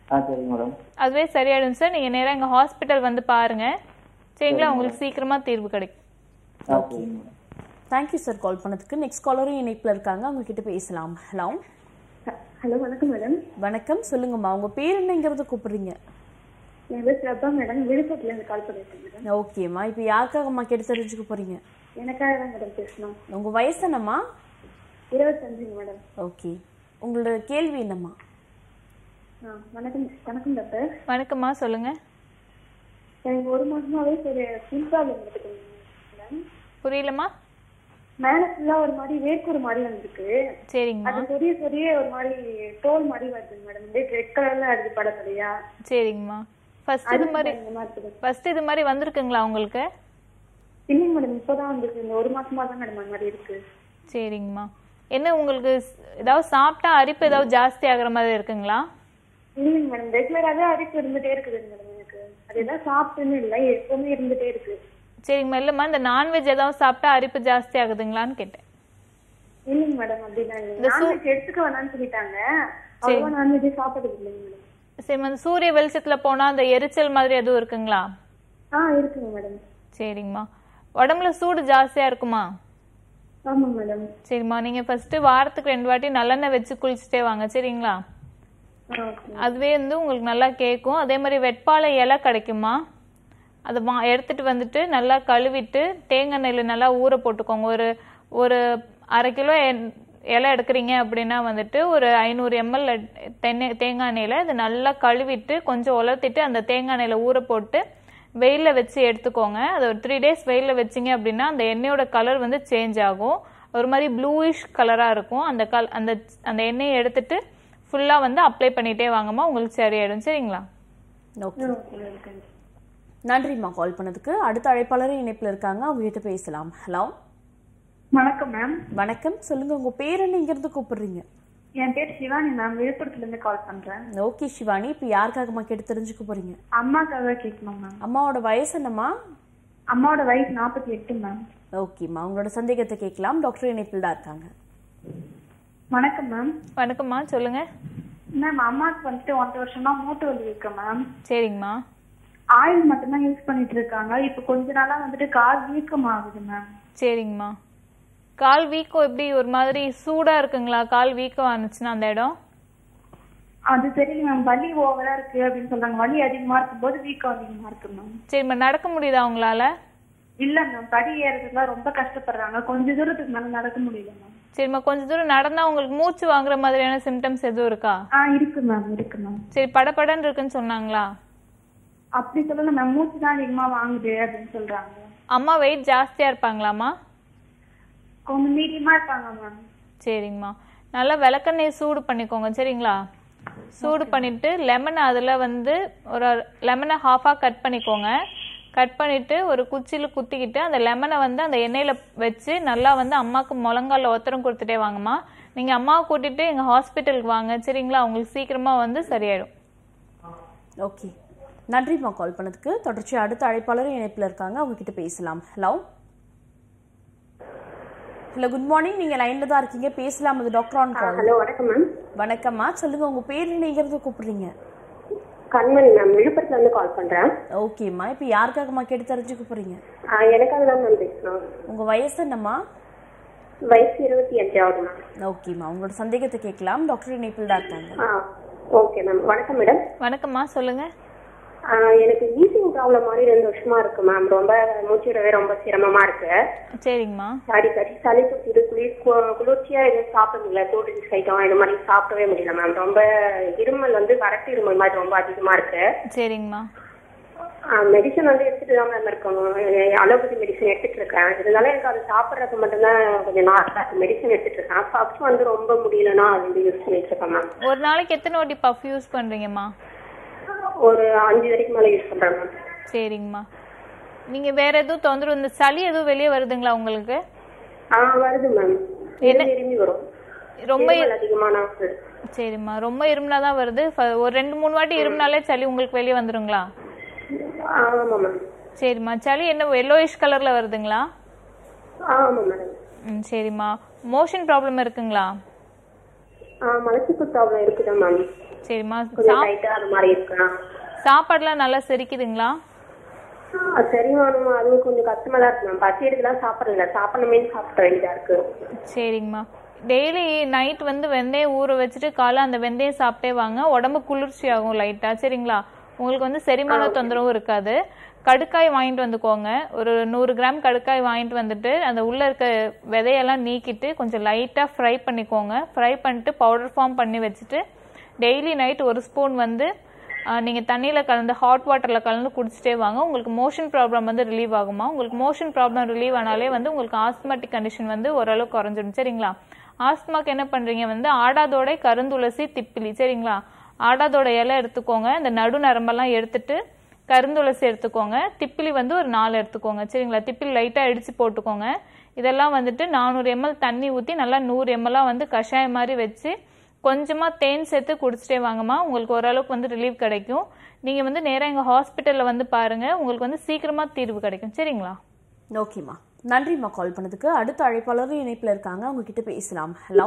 அதுவே சரியாயிடும் சார். நீங்க நேரா எங்க ஹாஸ்பிட்டல் வந்து பாருங்க. சரிங்களா? உங்களுக்கு சீக்கிரமா தீர்வு கிடைக்கும். தேங்க்யூ சார் கால் பண்ணதுக்கு. நெக்ஸ்ட் காலரும் இணைப்பில் இருக்காங்க, அவங்க கிட்ட பேசலாம். ஹலோ ஹலோ வணக்கம் மேடம். வணக்கம், சொல்லுங்கம்மா. உங்க பேர் என்னங்கிறத கூப்பிடுறீங்க? என் பேர் பிரபா மேடம், விழுப்புரத்துல இருந்து கால் பண்ணிருக்கேன் மேடம். ஓகேம்மா, இப்போ யாருக்காகம்மா கேட்டு தெரிஞ்சுக்க போறீங்க? எனக்காக தான் மேடம் பேசணும். உங்க வயசு என்னம்மா? இருபத்தஞ்சுங்க மேடம். ஓகே, உங்களோட கேள்வி என்னம்மா? ஆ வணக்கம் வணக்கம் டாக்டர். வணக்கம்மா, சொல்லுங்க. எனக்கு ஒரு மாசமாவே ஒரு ஸ்கின் ப்ராப்ளம் இருக்கு மேடம். புரியலம்மா? மேல ஃபுல்லா ஒரு மாதிரி வேர்க்குரு மாதிரி வந்திருக்கு. சரிங்கம்மா. அது சொரிய சொரிய ஒரு மாதிரி தோல் மாதிரி வருது மேடம். ரெட் கலர்ல அது படப்பலையா? சரிங்கம்மா. ஃபர்ஸ்ட் இது மாதிரி ஃபர்ஸ்ட் இது மாதிரி வந்திருக்குங்களா உங்களுக்கு? இல்லைங்க மேடம், இப்போதான் வந்திருக்கு. இந்த ஒரு மாசமா தான் மேடம் அந்த மாதிரி இருக்கு. சரிங்கம்மா. என்ன உங்களுக்கு ஏதாவது சாப்பிட்டா அரிப்பு ஏதாவது ஜாஸ்தி ஆகுற மாதிரி இருக்குங்களா? இல்லைங்க மேடம், ரெகுலராகவே அரிப்பு இருந்துட்டே இருக்குது மேடம். எனக்கு அது எதாவது சாப்பிட்டுன்னு இல்லை, எப்பவுமே இருந்துட்டே இருக்கு. சரிங்கம்மா. இல்லைம்மா, இந்த நான்வெஜ் ஏதாவது சாப்பிட்டா அரிப்பு ஜாஸ்தி ஆகுதுங்களான்னு கேட்டேன். இல்லைங்க மேடம், அப்படிதான் இல்லை. நான்வெஜ் எடுத்துக்க வேணாம்னு சொல்லிட்டாங்க. அவ்வளவா நான்வெஜ் சாப்பிடுறது இல்லைங்க மேடம். சரி, அந்த சூரிய வெளிச்சத்துல போனா அந்த எரிச்சல் மாதிரி எதுவும் இருக்குங்களா? ஆ இருக்குங்க மேடம். சரிங்கம்மா. உடம்புல சூடு ஜாஸ்தியா இருக்குமா? ஆமா மேடம். சரிம்மா, நீங்க ஃபர்ஸ்ட் வாரத்துக்கு ரெண்டு வாட்டி நல்லெண்ணெய் வச்சு குளிச்சுட்டே வாங்க, சரிங்களா? அதுவே வந்து உங்களுக்கு நல்லா கேட்கும். அதே மாதிரி வெட்பாலை இலை கிடைக்குமா, அதை வா எடுத்துட்டு வந்துட்டு நல்லா கழுவிட்டு தேங்காய் எண்ணெயில் நல்லா ஊற போட்டுக்கோங்க. ஒரு ஒரு அரை கிலோ இலை எடுக்கிறீங்க அப்படின்னா வந்துட்டு ஒரு ஐநூறு எம்எல் தென்னை தேங்காய் எண்ணெயில் அதை நல்லா கழுவிட்டு கொஞ்சம் உலர்த்திட்டு அந்த தேங்காய் எண்ணெயில் ஊற போட்டு வெயிலில் வச்சு எடுத்துக்கோங்க. அது ஒரு த்ரீ டேஸ் வெயிலில் வச்சிங்க அப்படின்னா அந்த எண்ணெயோட கலர் வந்து சேஞ்ச் ஆகும். ஒரு மாதிரி ப்ளூயிஷ் கலராக இருக்கும். அந்த கல் அந்த அந்த எண்ணெயை எடுத்துட்டு ஃபுல்லாக வந்து அப்ளை பண்ணிகிட்டே வாங்கம்மா, உங்களுக்கு சரியாயிடும். சரிங்களா? ஓகே, நன்றிம்மா கால் பண்ணதுக்கு. அடுத்த அழைப்பாளரும் இணைப்பில் இருக்காங்க, அவங்க கிட்ட பேசலாம். ஹலோ வணக்கம் மேம். வணக்கம், சொல்லுங்க. உங்க பேர் என்ன, இங்கிருந்து கூப்பிடுறீங்க? என் பேர் சிவானி மேம், விழுப்புரத்துல இருந்து கால் பண்றேன். ஓகே சிவானி, இப்போ யாருக்காகம்மா கேட்டு தெரிஞ்சுக்க போறீங்க? அம்மாக்காக கேட்கணும் மேம். அம்மாவோட வயசு என்னம்மா? அம்மாவோட வயசு நாற்பத்தி எட்டு மேம். ஓகேம்மா, உங்களோட சந்தேகத்தை கேட்கலாம். டாக்டர் இணைப்பில் தான் இருக்காங்க. வணக்கம் மேம். வணக்கம்மா, சொல்லுங்க. மேம், அம்மாவுக்கு வந்துட்டு ஒன்றரை வருஷமா மூட்டு வலி இருக்கு மேம். சரிங்கம்மா. ஆயில் மட்டும்தான் யூஸ் பண்ணிட்டு இருக்காங்க. இப்ப கொஞ்ச நாளா வந்துட்டு கால் வீக்கம் ஆகுது மேம். சரிங்கம்மா. கால் வீக்கம் எப்படி ஒரு மாதிரி சூடா இருக்குங்களா? கால் வீக்கம் ஆனிச்சுன்னா அந்த இடம்? அது தெரியல மேம், வலி ஓவரா இருக்கு அப்படின்னு சொல்றாங்க. வலி அதிகமா இருக்கும் போது வீக்கம் அதிகமா இருக்கு மேம். சரிம்மா, நடக்க முடியுதா உங்களால? இல்ல மேம், படி ஏறதுக்குலாம் ரொம்ப கஷ்டப்படுறாங்க. கொஞ்ச தூரத்துக்கு மேல நடக்க முடியல மேம். சரிம்மா, கொஞ்ச தூரம் நடந்தா உங்களுக்கு மூச்சு வாங்குற மாதிரியான சிம்டம்ஸ் எதுவும் இருக்கா? ஆ இருக்கு மேம், இருக்கு மேம். சரி, படபடன்னு இருக்குன்னு சொன்னாங்களா? அப்படி சொல்லல மேம், மூச்சு தான் அதிகமா வாங்குது அப்படின்னு சொல்றாங்க. அம்மா வெயிட் ஜாஸ்தியா இருப்பாங்களாமா? கொஞ்சம் மீடியமா இருப்பாங்க மேம். சரிங்கம்மா. நல்லா விளக்கெண்ணெய் சூடு பண்ணிக்கோங்க, சரிங்களா? சூடு பண்ணிட்டு லெமன் அதில் வந்து ஒரு லெமனை ஹாஃபாக கட் பண்ணிக்கோங்க. கட் பண்ணிட்டு ஒரு குச்சியில் குத்திக்கிட்டு அந்த லெமனை வந்து அந்த எண்ணெயில் வச்சு நல்லா வந்து அம்மாவுக்கு முழங்கால ஒத்தரம் கொடுத்துட்டே வாங்கம்மா. நீங்கள் அம்மாவை கூட்டிட்டு எங்கள் ஹாஸ்பிட்டலுக்கு வாங்க, சரிங்களா? உங்களுக்கு சீக்கிரமாக வந்து சரியாயிடும். ஓகே, நன்றிம்மா கால் பண்ணதுக்கு. தொடர்ச்சி அடுத்த அழைப்பாளரும் இணைப்பில் இருக்காங்க, அவங்க கிட்ட பேசலாம். ஹலோ ஹலோ குட் மார்னிங், நீங்க லைன்ல தான் இருக்கீங்க, பேசலாம். அது டாக்டர் ஆன் கால். ஹலோ வணக்கம் மேம். வணக்கம்மா, சொல்லுங்க. உங்க பேர் என்னங்கிறது கூப்பிடுறீங்க? கண்மணி மேம், விழுப்புரத்துல இருந்து கால் பண்றேன். ஓகேம்மா, இப்போ யாருக்காகம்மா கேட்டு தெரிஞ்சுக்க போறீங்க? எனக்காக தான் மேம் பேசணும். உங்க வயசு என்னம்மா? வயசு இருபத்தி அஞ்சாவது மேம். ஓகேம்மா, உங்களோட சந்தேகத்தை கேட்கலாம். டாக்டர் இணைப்பில் தான் இருக்காங்க. Okay ma'am. வணக்கம் மேடம். வணக்கம்மா, சொல்லுங்க. எனக்கு வீசிங் ப்ராப்ளம் மாதிரி ரெண்டு வருஷமா இருக்கு மேம். ரொம்ப மூச்சுடவே ரொம்ப சிரமமா இருக்கு. சரிங்கம்மா. அடிக்கடி சளி பிடிச்சிது. குளிர் குளிர்ச்சியா எதுவும் சாப்பிட முடியல. தோட்டு ஐட்டம் இது மாதிரி சாப்பிடவே முடியல மேம். ரொம்ப இருமல் வந்து வறட்டு இருமல் மாதிரி ரொம்ப அதிகமா இருக்கு. சரிங்கம்மா. மெடிசன் வந்து எடுத்துட்டு தான் மேம் இருக்கணும். அலோபதி மெடிசன் எடுத்துட்டு இருக்கேன். இருந்தாலும் எனக்கு அது சாப்பிட்றதுக்கு மட்டும்தான் கொஞ்சம் நான் மெடிசன் எடுத்துட்டு இருக்கேன். பஃப் வந்து ரொம்ப முடியலன்னா அது வந்து யூஸ் பண்ணிட்டு இருக்கேன் மேம். ஒரு நாளைக்கு எத்தனை வாட்டி பஃப் யூஸ் பண்றீங்கம்மா? ஒரு அஞ்சு வரைக்கும் மேல யூஸ் பண்றேன் மேம். சரிங்கம்மா. நீங்க வேற எதுவும் தொந்தரவு, இந்த சளி எதுவும் வெளியே வருதுங்களா உங்களுக்கு? ஆ வருது மேம். என்ன இருமி வரும் ரொம்ப அதிகமான. சரிம்மா, ரொம்ப இருமுனாதான் வருது. ஒரு ரெண்டு மூணு வாட்டி இருமுனாலே சளி உங்களுக்கு வெளியே வந்துருங்களா? ஆமா மேம். சரிம்மா. சளி என்ன எல்லோயிஷ் கலர்ல வருதுங்களா? ஆமா மேடம். ம் சரிம்மா. மோஷன் ப்ராப்ளம் இருக்குங்களா? மலச்சிக்கல் ப்ராப்ளம் இருக்குதா மேம்? சரிம்மா. அது மாதிரி இருக்கா? சாப்பாடுலாம் நல்லா செரிக்குதுங்களா? சரிமானமா அதுவும் கொஞ்சம் கஷ்டமா தான் இருக்கு மேம். பசி எடுக்கலாம் சாப்பிடல, சாப்பிடணுமே சாப்பிட வேண்டியதா இருக்கு. சரிங்கம்மா. டெய்லி நைட் வந்து வெந்தயம் ஊற வச்சுட்டு காலை அந்த வெந்தயம் சாப்பிட்டே வாங்க. உடம்பு குளிர்ச்சி ஆகும் லைட்டா. சரிங்களா? உங்களுக்கு வந்து செரிமான தொந்தரவும் இருக்காது. கடுக்காய் வாங்கிட்டு வந்துக்கோங்க. ஒரு நூறு கிராம் கடுக்காய் வாங்கிட்டு வந்துட்டு அந்த உள்ள இருக்க விதையெல்லாம் நீக்கிட்டு கொஞ்சம் லைட்டா ஃப்ரை பண்ணிக்கோங்க. ஃப்ரை பண்ணிட்டு பவுடர் ஃபார்ம் பண்ணி வச்சுட்டு டெய்லி நைட் ஒரு ஸ்பூன் வந்து நீங்கள் தண்ணியில் கலந்து ஹாட் வாட்டரில் கலந்து குடிச்சிட்டே வாங்க. உங்களுக்கு மோஷன் ப்ராப்ளம் வந்து ரிலீவ் ஆகுமா? உங்களுக்கு மோஷன் ப்ராப்ளம் ரிலீவ் ஆனாலே வந்து உங்களுக்கு ஆஸ்துமேட்டிக் கண்டிஷன் வந்து ஓரளவு குறைஞ்சிடும். சரிங்களா? ஆஸ்துமாக்கு என்ன பண்ணுறீங்க வந்து ஆடாதோட கருந்துளசி திப்பிலி. சரிங்களா? ஆடாதோட இலை எடுத்துக்கோங்க. இந்த நடு நரம்பெல்லாம் எடுத்துட்டு கருந்துளசி எடுத்துக்கோங்க. திப்பிலி வந்து ஒரு நாலு எடுத்துக்கோங்க. சரிங்களா? திப்பிலி லைட்டாக இடித்து போட்டுக்கோங்க. இதெல்லாம் வந்துட்டு நானூறு எம்எல் தண்ணி ஊற்றி நல்லா நூறு எம்எல்லாம் வந்து கஷாயம் மாதிரி வச்சு கொஞ்சமாக தேன் சேர்த்து குடிச்சிட்டே வாங்கம்மா. உங்களுக்கு ஓரளவுக்கு வந்து ரிலீவ் கிடைக்கும். நீங்கள் வந்து நேராக எங்கள் ஹாஸ்பிட்டலில் வந்து பாருங்கள். உங்களுக்கு வந்து சீக்கிரமாக தீர்வு கிடைக்கும். சரிங்களா? ஓகேம்மா, நன்றிம்மா கால் பண்ணதுக்கு. அடுத்த அழைப்பாளரும் இணைப்பில் இருக்காங்க, அவங்க கிட்ட பேசலாம். ஹலோ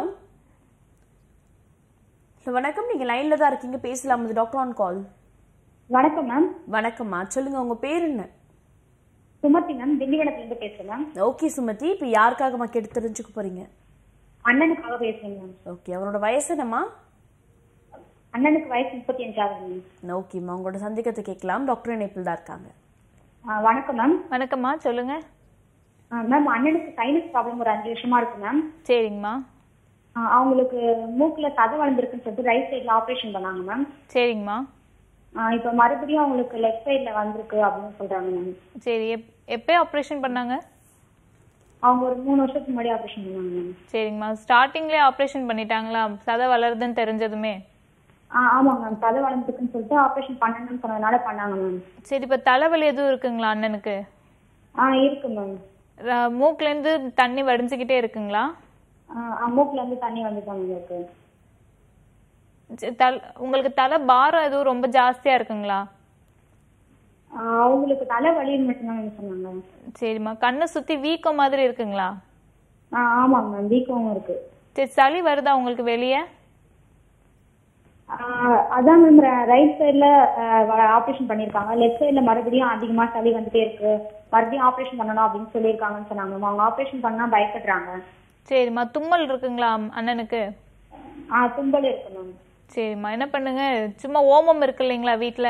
வணக்கம், நீங்கள் லைனில் தான் இருக்கீங்க, பேசலாம். இது டாக்டர் ஆன் கால். வணக்கம் மேம். வணக்கம்மா, சொல்லுங்க உங்க பேர் என்ன? சுமதி மேம், திண்டிவனத்துலேருந்து பேசுகிறேன். ஓகே சுமதி, இப்போ யாருக்காகம்மா கேட்டு தெரிஞ்சுக்க போறீங்க? அண்ணனுக்காக பேசுறேன் மேம். ஓகே, அவரோட வயசு என்னம்மா? அண்ணனுக்கு வயசு முப்பத்தி அஞ்சாவது மேம். ஓகேம்மா, உங்களோட சந்தேகத்தை கேட்கலாம். டாக்டர் இணைப்பில் தான் இருக்காங்க. வணக்கம் மேம். வணக்கம்மா, சொல்லுங்க மேம். அண்ணனுக்கு சைனஸ் ப்ராப்ளம் ஒரு அஞ்சு வருஷமா இருக்கு மேம். சரிங்கம்மா. அவங்களுக்கு மூக்குல சதை வளர்ந்துருக்குன்னு சொல்லிட்டு ரைட் சைட்ல ஆப்ரேஷன் பண்ணாங்க மேம். சரிங்கம்மா. இப்போ மறுபடியும் அவங்களுக்கு லெஃப்ட் சைட்ல வந்திருக்கு அப்படின்னு சொல்றாங்க மேம். சரி, எப்போ ஆப்ரேஷன் பண்ணாங்க? அவங்க ஒரு மூணு வருஷத்துக்கு முன்னாடி ஆப்ரேஷன் பண்ணாங்க மேம். சரிங்கம்மா. ஸ்டார்டிங்லேயே ஆப்ரேஷன் பண்ணிட்டாங்களா சதை வளருதுன்னு தெரிஞ்சதுமே? ஆமாங்க மேம், சதை வளர்ந்துருக்குன்னு சொல்லிட்டு ஆப்ரேஷன் பண்ணணும்னு சொன்னதுனால பண்ணாங்க மேம். சரி, இப்போ தலைவலி எதுவும் இருக்குங்களா அண்ணனுக்கு? ஆ இருக்கு மேம். மூக்குலேருந்து தண்ணி வடிஞ்சுக்கிட்டே இருக்குங்களா? மூக்குல இருந்து தண்ணி வந்துட்டாங்க இருக்கு. உங்களுக்கு தலை பாரம் எதுவும் ரொம்ப ஜாஸ்தியா இருக்குங்களா? அவங்களுக்கு தலை வலி மட்டும்தான் சொன்னாங்க. சரிம்மா. கண்ணை சுத்தி வீக்கம் மாதிரி இருக்குங்களா? ஆமாங்க மேம், வீக்கமும் இருக்கு. சரி, சளி வருதா உங்களுக்கு வெளியே? அதான் மேம், ரைட் சைட்ல ஆப்ரேஷன் பண்ணிருக்காங்க, லெஃப்ட் சைட்ல மறுபடியும் அதிகமா சளி வந்துட்டே இருக்கு, மறுபடியும் ஆப்ரேஷன் பண்ணணும் அப்படின்னு சொல்லியிருக்காங்கன்னு சொன்னாங்க மேம். அவங்க ஆப்ரேஷன் பண்ணா பயப்படுறாங்க. சரிம்மா. தும்மல் இருக்குங்களா அண்ணனுக்கு? ஆ தும்மல் இருக்கு மேம். சரிம்மா, என்ன பண்ணுங்க, சும்மா ஓமம் இருக்கு இல்லைங்களா வீட்டுல,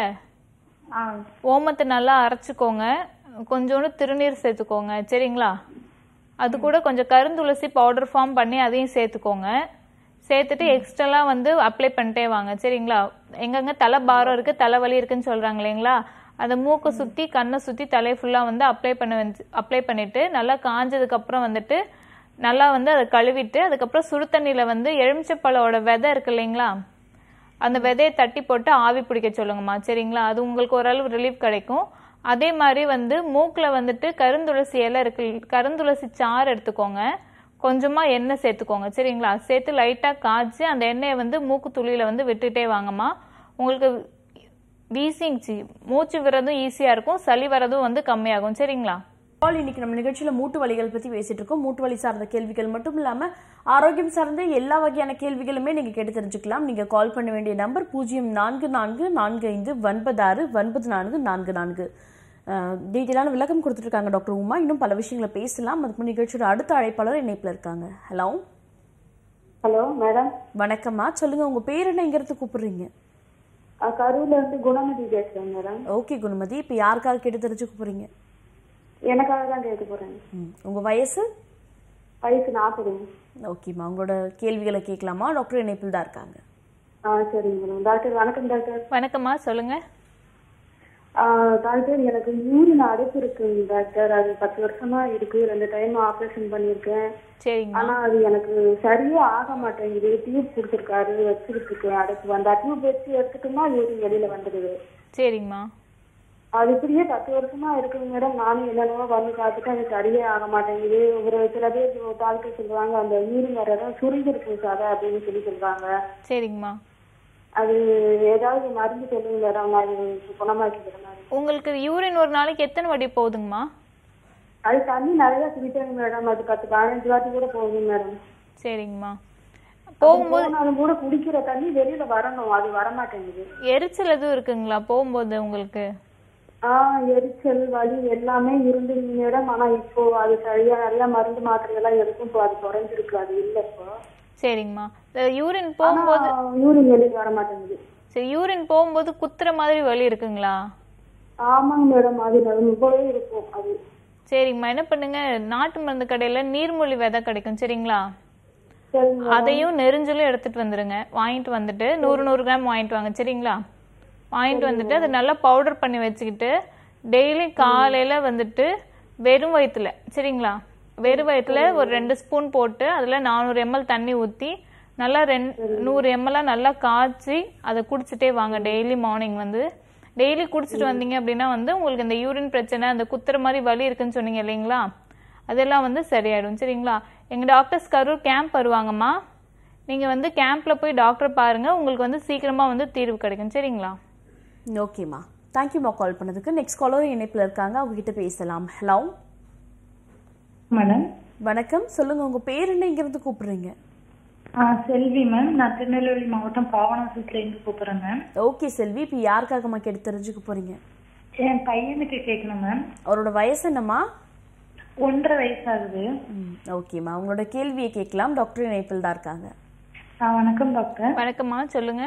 ஓமத்தை நல்லா அரைச்சிக்கோங்க, கொஞ்சோண்டு திருநீர் சேர்த்துக்கோங்க. சரிங்களா? அது கூட கொஞ்சம் கருந்துளசி பவுடர் ஃபார்ம் பண்ணி அதையும் சேர்த்துக்கோங்க. சேர்த்துட்டு எக்ஸ்ட்ரா வந்து அப்ளை பண்ணிட்டே வாங்க. சரிங்களா? எங்கெங்க தலை பாரம் இருக்கு தலைவலி இருக்குன்னு சொல்றாங்க இல்லைங்களா, அந்த மூக்கை சுத்தி கண்ணை சுத்தி தலையை ஃபுல்லா வந்து அப்ளை பண்ண அப்ளை பண்ணிட்டு நல்லா காஞ்சதுக்கு அப்புறம் வந்துட்டு நல்லா வந்து அதை கழுவிட்டு அதுக்கப்புறம் சுடு தண்ணியில வந்து எலுமிச்சப்பழோட விதை இருக்கு இல்லைங்களா, அந்த விதையை தட்டி போட்டு ஆவி பிடிக்க சொல்லுங்கம்மா. சரிங்களா? அது உங்களுக்கு ஓரளவு ரிலீஃப் கிடைக்கும். அதே மாதிரி வந்து மூக்குல வந்துட்டு கருந்துளசி இலை இருக்கு, கருந்துளசி சாறு எடுத்துக்கோங்க, கொஞ்சமா எண்ணெய் சேர்த்துக்கோங்க. சரிங்களா? சேர்த்து லைட்டா காய்ச்சி அந்த எண்ணெயை வந்து மூக்கு துளியில வந்து விட்டுட்டே வாங்கம்மா. உங்களுக்கு வீசிங் மூச்சு விடுறதும் ஈஸியா இருக்கும், சளி வரதும் வந்து கம்மியாகும். சரிங்களா? இன்னைக்கு நம்ம நிகழ்ச்சியில மூட்டு வலிகள் பத்தி பேசிட்டு இருக்கோம். மூட்டு வலி சார்ந்த கேள்விகள் மட்டும் இல்லாம ஆரோக்கியம் சார்ந்த எல்லா வகையான கேள்விகளுமே நீங்க கேட்டு தெரிஞ்சுக்கலாம். நீங்க கால் பண்ண வேண்டிய நம்பர் பூஜ்ஜியம் நான்கு நான்கு நான்கு ஐந்து ஒன்பது ஆறு ஒன்பது நான்கு நான்கு நான்கு. டீட்டெயிலான விளக்கம் கொடுத்துட்டு இருக்காங்க டாக்டர் உமா. இன்னும் பல விஷயங்களை பேசலாம். அதுக்கு நிகழ்ச்சியோட அடுத்த அழைப்பாளர் இணைப்புல இருக்காங்க. Hello hello madam. வணக்கம்மா, சொல்லுங்க உங்க பேர் என்ன, எங்க இருந்து கூப்பிடுறீங்க? கரூர்ல இருந்து குணமதி பேசுறேன் மேடம். ஓகே குணமதி, இப்ப யாருக்காக கேட்டு தெரிஞ்சுக்க போறீங்க? எனக்காக தான் கேட்க போறேன். உங்க வயசு? வயசு நாற்பது. ஓகேம்மா, உங்களோட கேள்விகளை கேட்கலாமா? டாக்டர் இணைப்பில் தான் இருக்காங்க. ஆ சரிங்க மேடம். டாக்டர் வணக்கம். டாக்டர் வணக்கம்மா, சொல்லுங்க. டாக்டர் எனக்கு யூரின் அடைப்பு இருக்கு டாக்டர், அது பத்து வருஷமா இருக்கு, ரெண்டு டைம் ஆப்ரேஷன் பண்ணிருக்கேன். ஆனா அது எனக்கு சரியா ஆக மாட்டேங்குது. டியூப் கொடுத்துருக்காரு, வச்சுக்கிட்டு இருக்கேன் அடைப்பு. அந்த டியூப் வச்சு எடுத்துட்டோம்னா யூரின் வெளியில வந்துடுது. சரிங்கம்மா. அது இப்படியே பத்து வருஷமா இருக்குங்க மேடம். நானும் என்னென்னவோ வந்து பார்த்துட்டு அது சரியே ஆக மாட்டேங்குது. ஒரு சில பேர் டாக்டர் சொல்லுவாங்க அந்த யூரின் வர சுருங்கிருக்கு சாதா அப்படின்னு சொல்லி சொல்றாங்க. சரிங்கம்மா. அது ஏதாவது மருந்து சொல்லுங்க மேடம், அது குணமாக்கிக்கிற மாதிரி. உங்களுக்கு யூரின் ஒரு நாளைக்கு எத்தனை வாட்டி போகுதுங்கம்மா? அது தண்ணி நிறைய குடிப்பாங்க மேடம், அது பத்து பதினஞ்சு வாட்டி கூட போகுது மேடம். சரிங்கம்மா. போகும்போது அது கூட குடிக்கிற தண்ணி வெளியில வரணும், அது வரமாட்டேங்குது. எரிச்சல் எதுவும் இருக்குங்களா போகும்போது உங்களுக்கு? ஆஹ் எரிச்சல் வலி எல்லாமே இருந்து மேடம். ஆனா இப்போ அது சரியா நிறைய மருந்து மாத்திரை எல்லாம் எடுக்கும். இப்போ அது குறைஞ்சிருக்கு, அது இல்ல இப்போ. சரிங்கம்மா. யூரின் போகும்போது யூரின் வெளியே வர மாட்டேங்குது. சரி, யூரின் போகும்போது குத்துற மாதிரி வலி இருக்குங்களா? ஆமாங்க மேடம், அது ரொம்பவே இருக்கும் அது. சரிங்கம்மா, என்ன பண்ணுங்க, நாட்டு மருந்து கடையில நீர்மொழி விதை கிடைக்கும் சரிங்களா? அதையும் நெரிஞ்சலும் எடுத்துட்டு வந்துருங்க. வாங்கிட்டு வந்துட்டு நூறு நூறு கிராம் வாங்கிட்டு வாங்க சரிங்களா? வாங்கிட்டு வந்துட்டு அதை நல்லா பவுடர் பண்ணி வச்சுக்கிட்டு டெய்லி காலையில வந்துட்டு வெறும் வயிற்றுல சரிங்களா, வெறும் வயிற்றுல ஒரு ரெண்டு ஸ்பூன் போட்டு அதுல நானூறு எம்எல் தண்ணி ஊற்றி நல்லா ரெண்டு நூறு எம்எல்லா நல்லா காய்ச்சி அதை குடிச்சிட்டே வாங்க டெய்லி மார்னிங் வந்து. டெய்லி குடிச்சிட்டு வந்தீங்க அப்படின்னா வந்து உங்களுக்கு இந்த யூரின் பிரச்சனை, அந்த குத்துற மாதிரி வலி இருக்குன்னு சொன்னீங்க இல்லைங்களா, அதெல்லாம் வந்து சரியாயிடும் சரிங்களா? எங்க டாக்டர்ஸ் கரூர் கேம்ப் வருவாங்கம்மா. நீங்க வந்து கேம்ப்ல போய் டாக்டர் பாருங்க, உங்களுக்கு வந்து சீக்கிரமா வந்து தீர்வு கிடைக்கும் சரிங்களா? ஓகேம்மா, தேங்க்யூம்மா கால் பண்ணதுக்கு. நெக்ஸ்ட் காலர் இணைப்பில் இருக்காங்க, அவங்க கிட்ட பேசலாம். Hello madam. வணக்கம், சொல்லுங்க உங்க பேர் என்ன, இங்கிருந்து கூப்பிடுறீங்க? செல்வி மேம், நான் திருநெல்வேலி மாவட்டம் பாவனாசத்துல இருந்து கூப்பிடுறேன் மேம். ஓகே செல்வி, இப்போ யாருக்காகம்மா கேட்டு தெரிஞ்சுக்க போறீங்க? என் பையனுக்கு கேட்கணும் மேம். அவரோட வயசு என்னம்மா? ஒன்றரை வயசு ஆகுது. ஓகேம்மா, உங்களோட கேள்வியை கேட்கலாம், டாக்டர் இணைப்பில் தான் இருக்காங்க. வணக்கம் டாக்டர். வணக்கம்மா, சொல்லுங்க.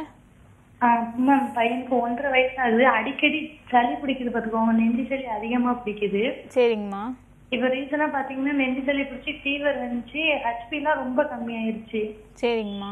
மேம், பையனுக்கு ஒன்றரை வயசு ஆகுது, அடிக்கடி சளி பிடிக்குது பார்த்துக்கோங்க, நெஞ்சு சளி அதிகமா பிடிக்குது. சரிங்கம்மா. இப்ப ரீசனா பாத்தீங்கன்னா நெஞ்சு சளி பிடிச்சி ஃபீவர் வந்துச்சு, ஹெச்பி எல்லாம் ரொம்ப கம்மியாயிருச்சு. சரிங்கம்மா.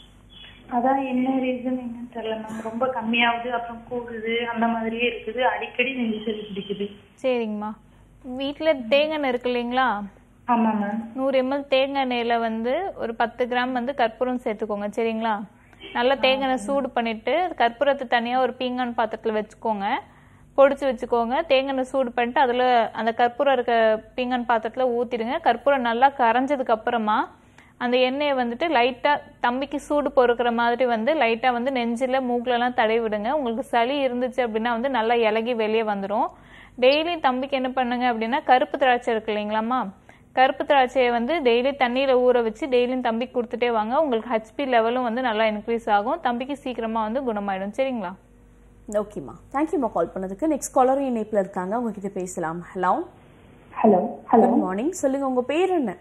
அதான் என்ன ரீசன் என்னன்னு தெரியல மேம், ரொம்ப கம்மியாகுது அப்புறம் கூடுது அந்த மாதிரியே இருக்குது, அடிக்கடி நெஞ்சு சளி பிடிக்குது. சரிங்கம்மா. வீட்டுல தேங்காய் எண்ணெய் இருக்கு இல்லைங்களா? ஆமா மேம். நூறு எம்எல் தேங்காய் எண்ணெயில வந்து ஒரு பத்து கிராம் வந்து கற்பூரம் சேர்த்துக்கோங்க சரிங்களா? நல்லா தேங்காய் எண்ணெய் சூடு பண்ணிட்டு கற்பூரத்தை தனியா ஒரு பீங்கான் பாத்திரத்துல வச்சுக்கோங்க, பொடிச்சு வச்சுக்கோங்க. தேங்காய் எண்ணெய் சூடு பண்ணிட்டு அதுல அந்த கற்பூரம் இருக்க பீங்கான் பாத்திரத்துல ஊத்திடுங்க. கற்பூரம் நல்லா கரைஞ்சதுக்கு அப்புறமா அந்த எண்ணெயை வந்துட்டு லைட்டா தம்பிக்கு சூடு பொறுக்கிற மாதிரி வந்து லைட்டா வந்து நெஞ்சில மூக்குல எல்லாம் தடவி விடுங்க. உங்களுக்கு சளி இருந்துச்சு அப்படின்னா வந்து நல்லா இலகி வெளியே வந்துடும். டெய்லி தம்பிக்கு என்ன பண்ணுங்க அப்படின்னா கருப்பு திராட்சை இருக்கு இல்லைங்களாம்மா, கருப்பு திராட்சையை வந்து டெய்லி தண்ணியில ஊற வச்சு டெய்லியும் தம்பிக்கு கொடுத்துட்டே வாங்க. உங்களுக்கு ஹெச்பி லெவலும் வந்து நல்லா இன்க்ரீஸ் ஆகும், தம்பிக்கு சீக்கிரமா வந்து குணமாயிடும் சரிங்களா? ஓகேம்மா, தேங்க்யூம்மா கால் பண்ணதுக்கு. நெக்ஸ்ட் காலரும் இணைப்பில் இருக்காங்க, உங்ககிட்ட பேசலாம். Hello hello hello good morning, சொல்லுங்க உங்க பேர் என்ன?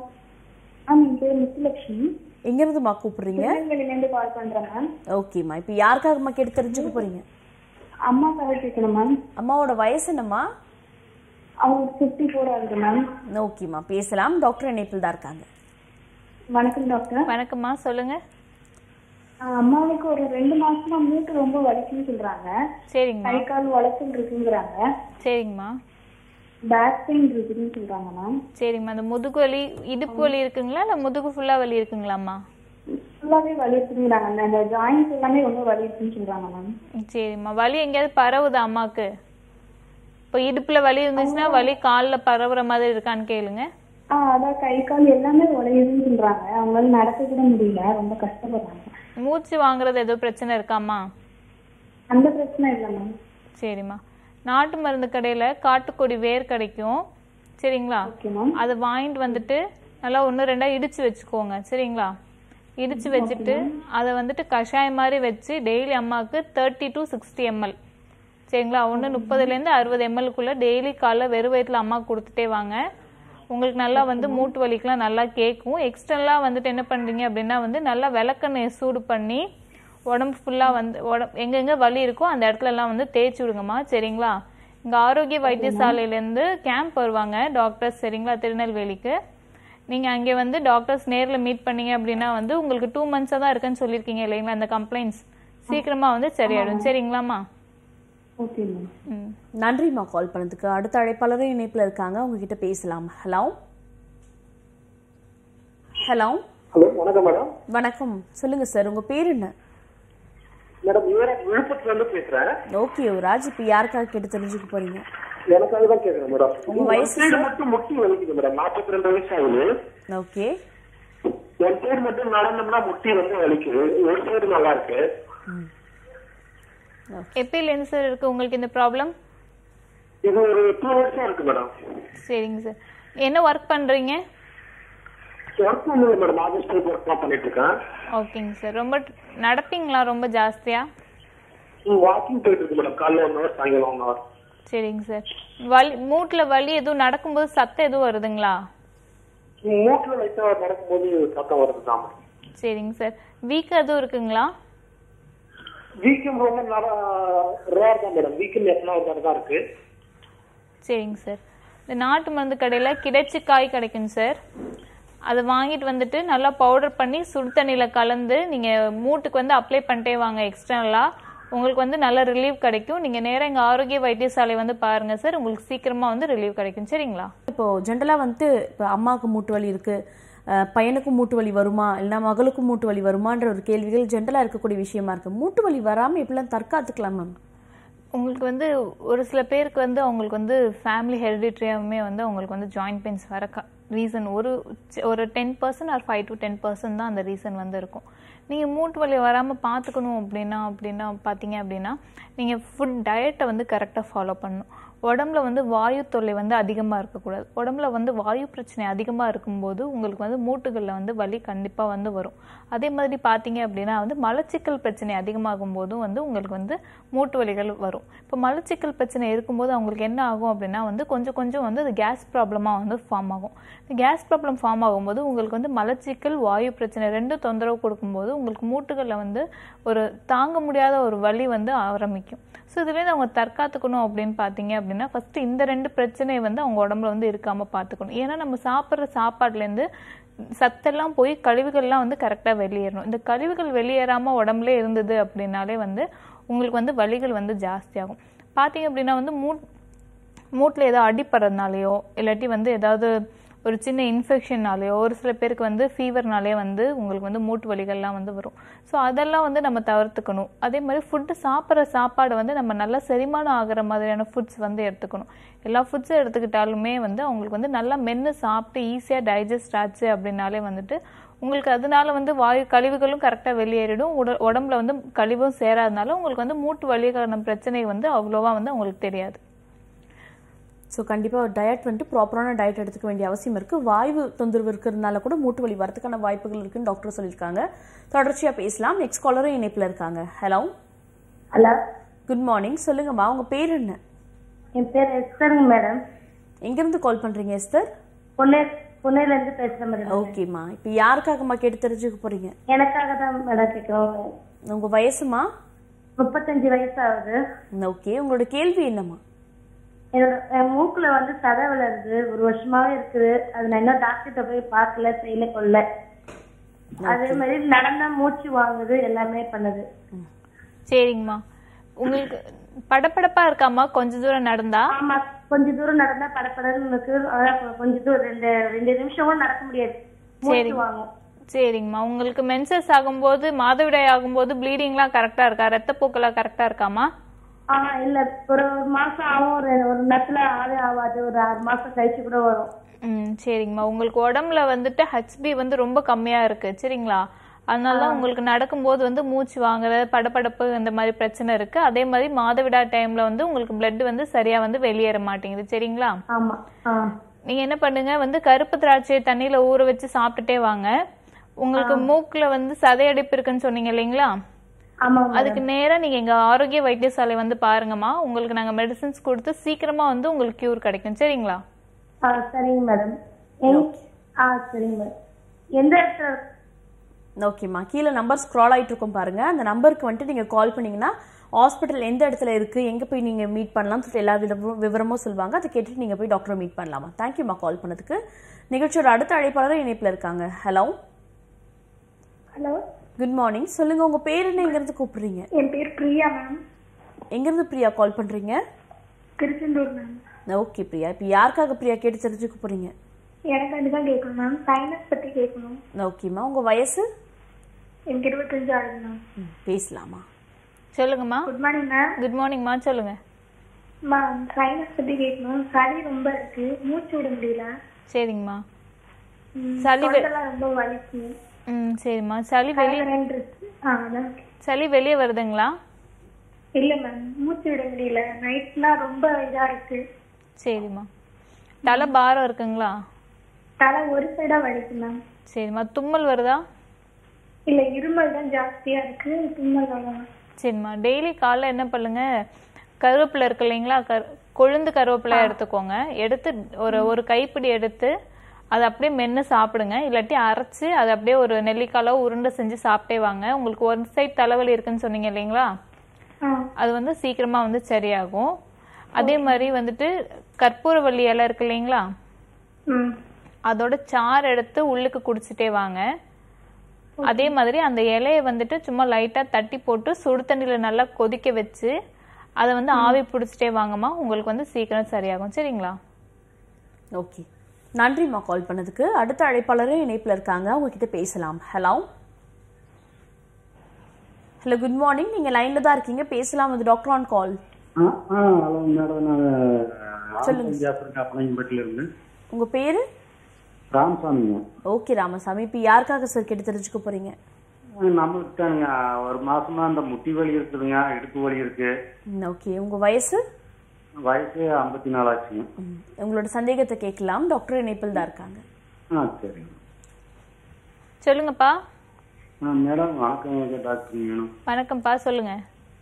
என் பேர் முத்துலட்சுமி. எங்க இருந்துமா கூப்பிடுறீங்க? திருநெல்வேலியிலேருந்து கால் பண்றேன் மேம். ஓகேம்மா, இப்போ யாருக்காகம்மா கேட்டு தெரிஞ்சுக்க போறீங்க? அம்மாக்காக கேட்கணும் மேம். அம்மாவோட வயசு என்னம்மா? அவங்களுக்கு ஃபிஃப்டி ஃபோர் ஆகுது மேம். ஓகேம்மா, பேசலாம், டாக்டர் இணைப்பில் தான் இருக்காங்க. வணக்கம் டாக்டர். வணக்கம்மா, சொல்லுங்க. அம்மாவுக்கு ஒரு ரெண்டு மாசமா மூட்டு ரொம்ப வலிக்குன்னு சொல்றாங்க. சரிங்க. கை கால் வளைச்சல் இருக்குங்கிறாங்க. சரிங்கம்மா. பேக் பெயின் இருக்குன்னு சொல்றாங்க மேம். சரிங்கம்மா, அந்த முதுகு வலி இடுப்பு வலி இருக்குங்களா இல்ல முதுகு ஃபுல்லா வலி இருக்குங்களாம்மா? ஃபுல்லாவே வலி இருக்குங்கிறாங்க, அந்த ஜாயின்ஸ் எல்லாமே ரொம்ப வலி இருக்குன்னு சொல்றாங்க மேம். சரிம்மா, வலி எங்கேயாவது பரவுதா அம்மாக்கு? இப்போ இடுப்புல வலி இருந்துச்சுன்னா வலி கால்ல பரவுற மாதிரி இருக்கான்னு கேளுங்க. ஆஹ் அதான் கை கால் எல்லாமே வலியுதுன்னு சொல்றாங்க, அவங்களால நடக்க கூட முடியல, ரொம்ப கஷ்டப்படுறாங்க. மூச்சு வாங்குறது ஏதோ பிரச்சனை இருக்காமா? அந்த பிரச்சனை இல்லை மேம். சரிம்மா, நாட்டு மருந்து கடையில காட்டுக்கொடி வேர் கிடைக்கும் சரிங்களா? அதை வாங்கிட்டு வந்துட்டு நல்லா ஒன்று ரெண்டா இடிச்சு வச்சுக்கோங்க சரிங்களா? இடிச்சு வச்சுட்டு அதை வந்துட்டு கஷாயம் மாதிரி வச்சு டெய்லி அம்மாவுக்கு தேர்ட்டி டு சிக்ஸ்டி எம்எல் சரிங்களா, ஒன்று முப்பதுலேருந்து அறுபது எம்எல்க்குள்ள டெய்லி காலைல வெறும் வயிற்றுல அம்மா கொடுத்துட்டே வாங்க. உங்களுக்கு நல்லா வந்து மூட்டு வலிக்கெலாம் நல்லா கேட்கும். எக்ஸ்டர்னலாக வந்துட்டு என்ன பண்ணுறீங்க அப்படின்னா வந்து நல்லா விளக்கெண்ணெயை சூடு பண்ணி உடம்பு ஃபுல்லாக வந்து உடம்பு எங்கெங்கே வலி இருக்கோ அந்த இடத்துலலாம் வந்து தேய்ச்சி விடுங்கம்மா சரிங்களா? இங்கே ஆரோக்கிய வைத்தியசாலையிலேருந்து கேம்ப் வருவாங்க டாக்டர்ஸ் சரிங்களா திருநெல்வேலிக்கு. நீங்கள் அங்கே வந்து டாக்டர்ஸ் நேரில் மீட் பண்ணீங்க அப்படின்னா வந்து உங்களுக்கு டூ மந்த்ஸாக தான் இருக்குன்னு சொல்லியிருக்கீங்க இல்லைங்களா, அந்த கம்ப்ளைண்ட்ஸ் சீக்கிரமாக வந்து சரியாயிடும் சரிங்களாம்மா? நன்றிம்மா கால் பண்ணதுக்கு. அடுத்த அழைப்பாளரும் இணைப்புல இருக்காங்க, உங்ககிட்ட பேசலாம். ஹலோ ஹலோ ஹலோ வணக்கம் மேடம். வணக்கம், சொல்லுங்க சார், உங்க பேர் என்ன? மேடம் விழுப்புரத்துல இருந்து பேசுறேன். ஓகே யுவராஜ், இப்போ யாருக்காக கேட்டு தெரிஞ்சுக்க போறீங்க? எனக்காக தான் கேக்குறேன் மேடம். உங்க வயசு மட்டும் முட்டி வலிக்குது மேடம், நாற்பத்தி ரெண்டு வயசு ஆகுது. ஓகே. என் பேர் மட்டும் நடந்தோம்னா முட்டி வந்து வலிக்குது, ஒரு சைடு நல்லா இருக்கு. எப்பயிலேருந்து சார் இருக்கு உங்களுக்கு இந்த ப்ராப்ளம்? இது ஒரு டூ இயர்ஸா இருக்கு மேடம். சரிங்க சார், என்ன ஒர்க் பண்றீங்க? ஒர்க் பண்ணல மேடம், ஆஃபீஸ் டைப் ஒர்க் பண்ணிட்டு இருக்கேன். ஓகேங்க சார், ரொம்ப நடப்பீங்களா ரொம்ப ஜாஸ்தியா? வாக்கிங் போயிட்டு இருக்கு மேடம், காலைல ஒன் ஹவர் சாயங்காலம் ஒன் ஹவர். சரிங்க சார். வலி மூட்டுல வலி எதுவும் நடக்கும்போது சத்தம் எதுவும் வருதுங்களா? மூட்டுல லைட்டா நடக்கும்போது சத்தம் வருது தான். சரிங்க சார். வீக்கம் எதுவும் இருக்குங்களா? வீக்கம் ரொம்ப ரேர் தான் மேடம். வீக்கம் எப்பனா தான் இருக்கு. சரிங்க சார். இந்த நாட்டு மருந்து கடையில் கிடைச்சி காய் கிடைக்குங்க சார். அதை வாங்கிட்டு வந்துட்டு நல்லா பவுடர் பண்ணி சுடு தண்ணியில் கலந்து நீங்கள் மூட்டுக்கு வந்து அப்ளை பண்ணிட்டே வாங்க. எக்ஸ்டர்னலாக உங்களுக்கு வந்து நல்ல ரிலீவ் கிடைக்கும். நீங்கள் நேராக எங்கள் ஆரோக்கிய வைத்தியசாலை வந்து பாருங்கள் சார், உங்களுக்கு சீக்கிரமாக வந்து ரிலீவ் கிடைக்கும். சரிங்களா? இப்போது ஜென்ரலாக வந்து இப்போ அம்மாவுக்கு மூட்டு வலி இருக்குது, பையனுக்கும் மூட்டு வலி வருமா இல்லைனா மகளுக்கும் மூட்டு வலி வருமான்ற ஒரு கேள்விகள் ஜென்ரலாக இருக்கக்கூடிய விஷயமா இருக்குது. மூட்டு வலி வராமல் எப்படிலாம் தற்காத்துக்கலாம் மேம்? உங்களுக்கு வந்து ஒரு சில பேருக்கு வந்து அவங்களுக்கு வந்து ஃபேமிலி ஹெரிடிட்ரியாவுமே வந்து அவங்களுக்கு வந்து ஜாயிண்ட் பெயின்ஸ் வர ரீசன் ஒரு ஒரு ten percent or five to ten percent தான் அந்த ரீசன் வந்து இருக்கும். நீங்கள் மூட்டு வலி வராமல் பார்த்துக்கணும் அப்படின்னா அப்படின்னா பார்த்தீங்க அப்படின்னா நீங்கள் ஃபுட் டயட்டை வந்து கரெக்டாக ஃபாலோ பண்ணணும். உடம்புல வந்து வாயு தொல்லை வந்து அதிகமாக இருக்கக்கூடாது. உடம்புல வந்து வாயு பிரச்சனை அதிகமாக இருக்கும்போது உங்களுக்கு வந்து மூட்டுகளில் வந்து வலி கண்டிப்பாக வந்து வரும். அதே மாதிரி பார்த்தீங்க அப்படின்னா வந்து மலச்சிக்கல் பிரச்சனை அதிகமாகும் போதும் வந்து உங்களுக்கு வந்து மூட்டு வலிகள் வரும். இப்போ மலச்சிக்கல் பிரச்சனை இருக்கும்போது அவங்களுக்கு என்ன ஆகும் அப்படின்னா வந்து கொஞ்சம் கொஞ்சம் வந்து அது கேஸ் ப்ராப்ளமாக வந்து ஃபார்ம் ஆகும். கேஸ் ப்ராப்ளம் ஃபார்ம் ஆகும்போது உங்களுக்கு வந்து மலச்சிக்கல் வாயு பிரச்சனை ரெண்டும் தொந்தரவு கொடுக்கும்போது உங்களுக்கு மூட்டுகளில் வந்து ஒரு தாங்க முடியாத ஒரு வலி வந்து ஆரம்பிக்கும். ஸோ இதுலேருந்து அவங்க தற்காத்துக்கணும் அப்படின்னு பார்த்தீங்க அப்படின்னா ஃபஸ்ட்டு இந்த ரெண்டு பிரச்சனையை வந்து அவங்க உடம்புல வந்து இருக்காமல் பார்த்துக்கணும். ஏன்னா நம்ம சாப்பிட்ற சாப்பாடுலேருந்து சத்தெல்லாம் போய் கழிவுகள்லாம் வந்து கரெக்டாக வெளியேறணும். இந்த கழிவுகள் வெளியேறாமல் உடம்புலே இருந்தது அப்படின்னாலே வந்து உங்களுக்கு வந்து வலிகள் வந்து ஜாஸ்தியாகும். பார்த்தீங்க அப்படின்னா வந்து மூட் மூட்டில் ஏதோ அடிப்படுறதுனாலையோ இல்லாட்டி வந்து ஏதாவது ஒரு சின்ன இன்ஃபெக்ஷன்னாலேயோ ஒரு சில பேருக்கு வந்து ஃபீவர்னாலே வந்து உங்களுக்கு வந்து மூட்டு வலிகள்லாம் வந்து வரும். ஸோ அதெல்லாம் வந்து நம்ம தவிர்த்துக்கணும். அதே மாதிரி ஃபுட்டு சாப்பிட்ற சாப்பாடு வந்து நம்ம நல்லா செரிமானம் ஆகிற மாதிரியான ஃபுட்ஸ் வந்து எடுத்துக்கணும். எல்லா ஃபுட்ஸும் எடுத்துக்கிட்டாலுமே வந்து அவங்களுக்கு வந்து நல்லா மென்று சாப்பிட்டு ஈஸியாக டைஜஸ்ட் ஆச்சு அப்படின்னாலே வந்துட்டு உங்களுக்கு அதனால வந்து வாயு கழிவுகளும் கரெக்டாக வெளியேறிடும். உட உடம்புல வந்து கழிவும் சேராதனால உங்களுக்கு வந்து மூட்டு வலிக்கான பிரச்சனை வந்து அவ்வளோவா வந்து உங்களுக்கு தெரியாது. ஸோ கண்டிப்பாக டயட் வந்துட்டு ப்ராப்பரான டயட் எடுத்துக்க வேண்டிய அவசியம் இருக்குது. வாய்வு தொந்தரவு இருக்கிறதுனால கூட மூட்டு வலி வரதுக்கான வாய்ப்புகள் இருக்குன்னு டாக்டர் சொல்லியிருக்காங்க. தொடர்ச்சியாக பேசலாம். நெக்ஸ்ட் காலரும் இணைப்பில் இருக்காங்க. Hello hello, good morning. சொல்லுங்கம்மா, உங்கள் பேர் என்ன? என் பேர் எஸ்தருங்க மேடம். எங்கேருந்து கால் பண்ணுறீங்க எஸ்தர்? பொன்னே பொன்னேலேருந்து பேசுகிறேன் மேடம். ஓகேம்மா, இப்போ யாருக்காகம்மா கேட்டு தெரிஞ்சுக்க போகிறீங்க? எனக்காக தான் மேடம் கேட்குறோம். உங்கள் வயசுமா? முப்பத்தஞ்சு வயசு ஆகுது. ஓகே, உங்களோட கேள்வி என்னம்மா? என்னோட என் மூக்குல வந்து சதை வளருது, ஒரு வருஷமாவே இருக்குது. அது நான் இன்னும் டாக்டர்கிட்ட போய் பார்க்கல, செய்யல கொள்ள. அதே மாதிரி நடந்தா மூச்சு வாங்குது, எல்லாமே பண்ணுது. சரிங்கம்மா, உங்களுக்கு படப்படப்பா இருக்காமா கொஞ்ச தூரம் நடந்தா? ஆமா, கொஞ்ச தூரம் நடந்தா படப்படன்னு இருக்கு. அதான் கொஞ்ச தூரம் ரெண்டு ரெண்டு நிமிஷம் கூட நடக்க முடியாது, மூச்சு வாங்கும். சரிங்கம்மா, உங்களுக்கு மென்சஸ் ஆகும்போது மாதவிடாய் ஆகும்போது ப்ளீடிங்லாம் கரெக்டா இருக்கா? ரத்தப்போக்கெல்லாம் கரெக்டா இருக்காமா? ஆஹ் இல்ல, ஒரு ஒரு மாசம் ஆகும், ஒரு நேரத்துல ஆவே ஆகாது, ஒரு ஆறு மாசம் கழிச்சு கூட வரும். ம் சரிங்கம்மா, உங்களுக்கு உடம்புல வந்துட்டு ஹெச்பி வந்து ரொம்ப கம்மியா இருக்கு சரிங்களா? அதனாலதான் உங்களுக்கு நடக்கும்போது வந்து மூச்சு வாங்குற படப்படப்பு இந்த மாதிரி பிரச்சனை இருக்கு. அதே மாதிரி மாதவிடா டைம்ல வந்து உங்களுக்கு பிளட் வந்து சரியா வந்து வெளியேற மாட்டேங்குது சரிங்களா? ஆமா. நீங்க என்ன பண்ணுங்க, வந்து கருப்பு திராட்சையை தண்ணியில ஊற வச்சு சாப்பிட்டுட்டே வாங்க. உங்களுக்கு மூக்குல வந்து சதையடைப்பு இருக்குன்னு சொன்னீங்க இல்லைங்களா? அதுக்கு நேரா நீங்க எங்க ஆரோக்கிய வைத்தியசாலை வந்து பாருங்கம்மா. உங்களுக்கு நாங்க மெடிசின்ஸ் கொடுத்து சீக்கிரமா வந்து உங்களுக்கு கியூர் கிடைக்கும் சரிங்களா? சரிங்க மேடம். சரிங்க மேடம். எந்த இடத்துல? ஓகேம்மா, கீழே நம்பர் ஸ்க்ரால் ஆகிட்டு இருக்கும் பாருங்க. அந்த நம்பருக்கு வந்துட்டு நீங்க கால் பண்ணீங்கன்னா ஹாஸ்பிட்டல் எந்த இடத்துல இருக்கு, எங்க போய் நீங்க மீட் பண்ணலாம் சொல்லிட்டு எல்லா விவரமும் சொல்லுவாங்க. அதை கேட்டுட்டு நீங்க போய் டாக்டரை மீட் பண்ணலாமா? தேங்க்யூம்மா கால் பண்ணதுக்கு. நிகழ்ச்சியோட அடுத்த அழைப்பாளர் இணைப்புல இருக்காங்க. Hello hello, good morning. சொல்லுங்க, உங்க பேர் என்ன, எங்க இருந்து கூப்பிடுறீங்க? என் பேர் பிரியா மேம். எங்க இருந்து பிரியா கால் பண்றீங்க? திருச்செந்தூர் மேம். ஓகே பிரியா, இப்போ யாருக்காக பிரியா கேட்டு தெரிஞ்சுக்க போறீங்க? எனக்கு அதுதான் கேட்கணும் மேம், சைனஸ் பத்தி கேட்கணும். ஓகேம்மா, உங்க வயசு? எனக்கு இருபத்தஞ்சு ஆகுது மேம். பேசலாமா? சொல்லுங்கம்மா. Good morning ma'am. குட் மார்னிங்மா, சொல்லுங்க. மேம், சைனஸ் பத்தி கேட்கணும். சளி ரொம்ப இருக்கு, மூச்சு விட முடியல. சரிங்கம்மா. சளி ரொம்ப வலிக்கு. ம் சரிம்மா. சளி வெளியே சளி வெளியே வருதுங்களா? இல்ல மேம், மூச்சு விட முடியல. நைட்னா ரொம்ப இதா இருக்கு. சரிம்மா. தலை பாரம் இருக்குங்களா? தலை ஒரு சைடா வலிக்கு மேம். சரிம்மா. தும்மல் வருதா? இல்ல, இருமல் தான் ஜாஸ்தியா இருக்கு, தும்மல் வரலாம். சரிம்மா. டெய்லி காலைல என்ன பண்ணுங்க, கருவேப்பிலை இருக்கு இல்லைங்களா, கொழுந்து கருவேப்பிலை எடுத்துக்கோங்க. எடுத்து ஒரு ஒரு கைப்பிடி எடுத்து அதை அப்படியே மென்று சாப்பிடுங்க. இல்லாட்டி அரைச்சி அதை அப்படியே ஒரு நெல்லிக்காலோ உருண்டை செஞ்சு சாப்பிட்டே வாங்க. உங்களுக்கு ஒரு சைட் தலைவலி இருக்குன்னு சொன்னீங்க இல்லைங்களா, அது வந்து சீக்கிரமா வந்து சரியாகும். அதே மாதிரி வந்துட்டு கற்பூரவள்ளி இலை இருக்கு இல்லைங்களா, அதோட சாறு எடுத்து உள்ளுக்கு குடிச்சிட்டே வாங்க. அதே மாதிரி அந்த இலையை வந்துட்டு சும்மா லைட்டா தட்டி போட்டு சுடு தண்ணியில நல்லா கொதிக்க வச்சு அதை வந்து ஆவி பிடிச்சிட்டே வாங்கம்மா. உங்களுக்கு வந்து சீக்கிரம் சரியாகும். சரிங்களா? ஓகே, நன்றிம்மா கால் பண்ணதுக்கு. அடுத்த அழைப்பாளரும் இணைப்புல இருக்காங்க, உங்ககிட்ட பேசலாம். Hello hello good morning. நீங்க லைன்ல தான் இருக்கீங்க, பேசலாம். வந்து doctor on call. Hello madam, நான் சொல்லுங்க. உங்க பேரு? ராமசாமிங்க. ஓகே ராமசாமி, இப்ப யாருக்காக சார் கேட்டு தெரிஞ்சுக்க போறீங்க? நம்மளுக்கு தாங்க ஒரு மாசமா அந்த முட்டி வலி இருக்குதுங்க, இடுப்பு வலி இருக்கு. ஓகே, உங்க வயசு? வயசு ஐம்பத்தி நாலு ஆச்சுங்க. உங்களோட சந்தேகத்தை கேட்கலாம், டாக்டர் இணைப்பில் தான் இருக்காங்க. ஆ சரிங்க, சொல்லுங்கப்பா. மேடம் வணக்கம் டாக்டர். மேடம் வணக்கம்ப்பா, சொல்லுங்க.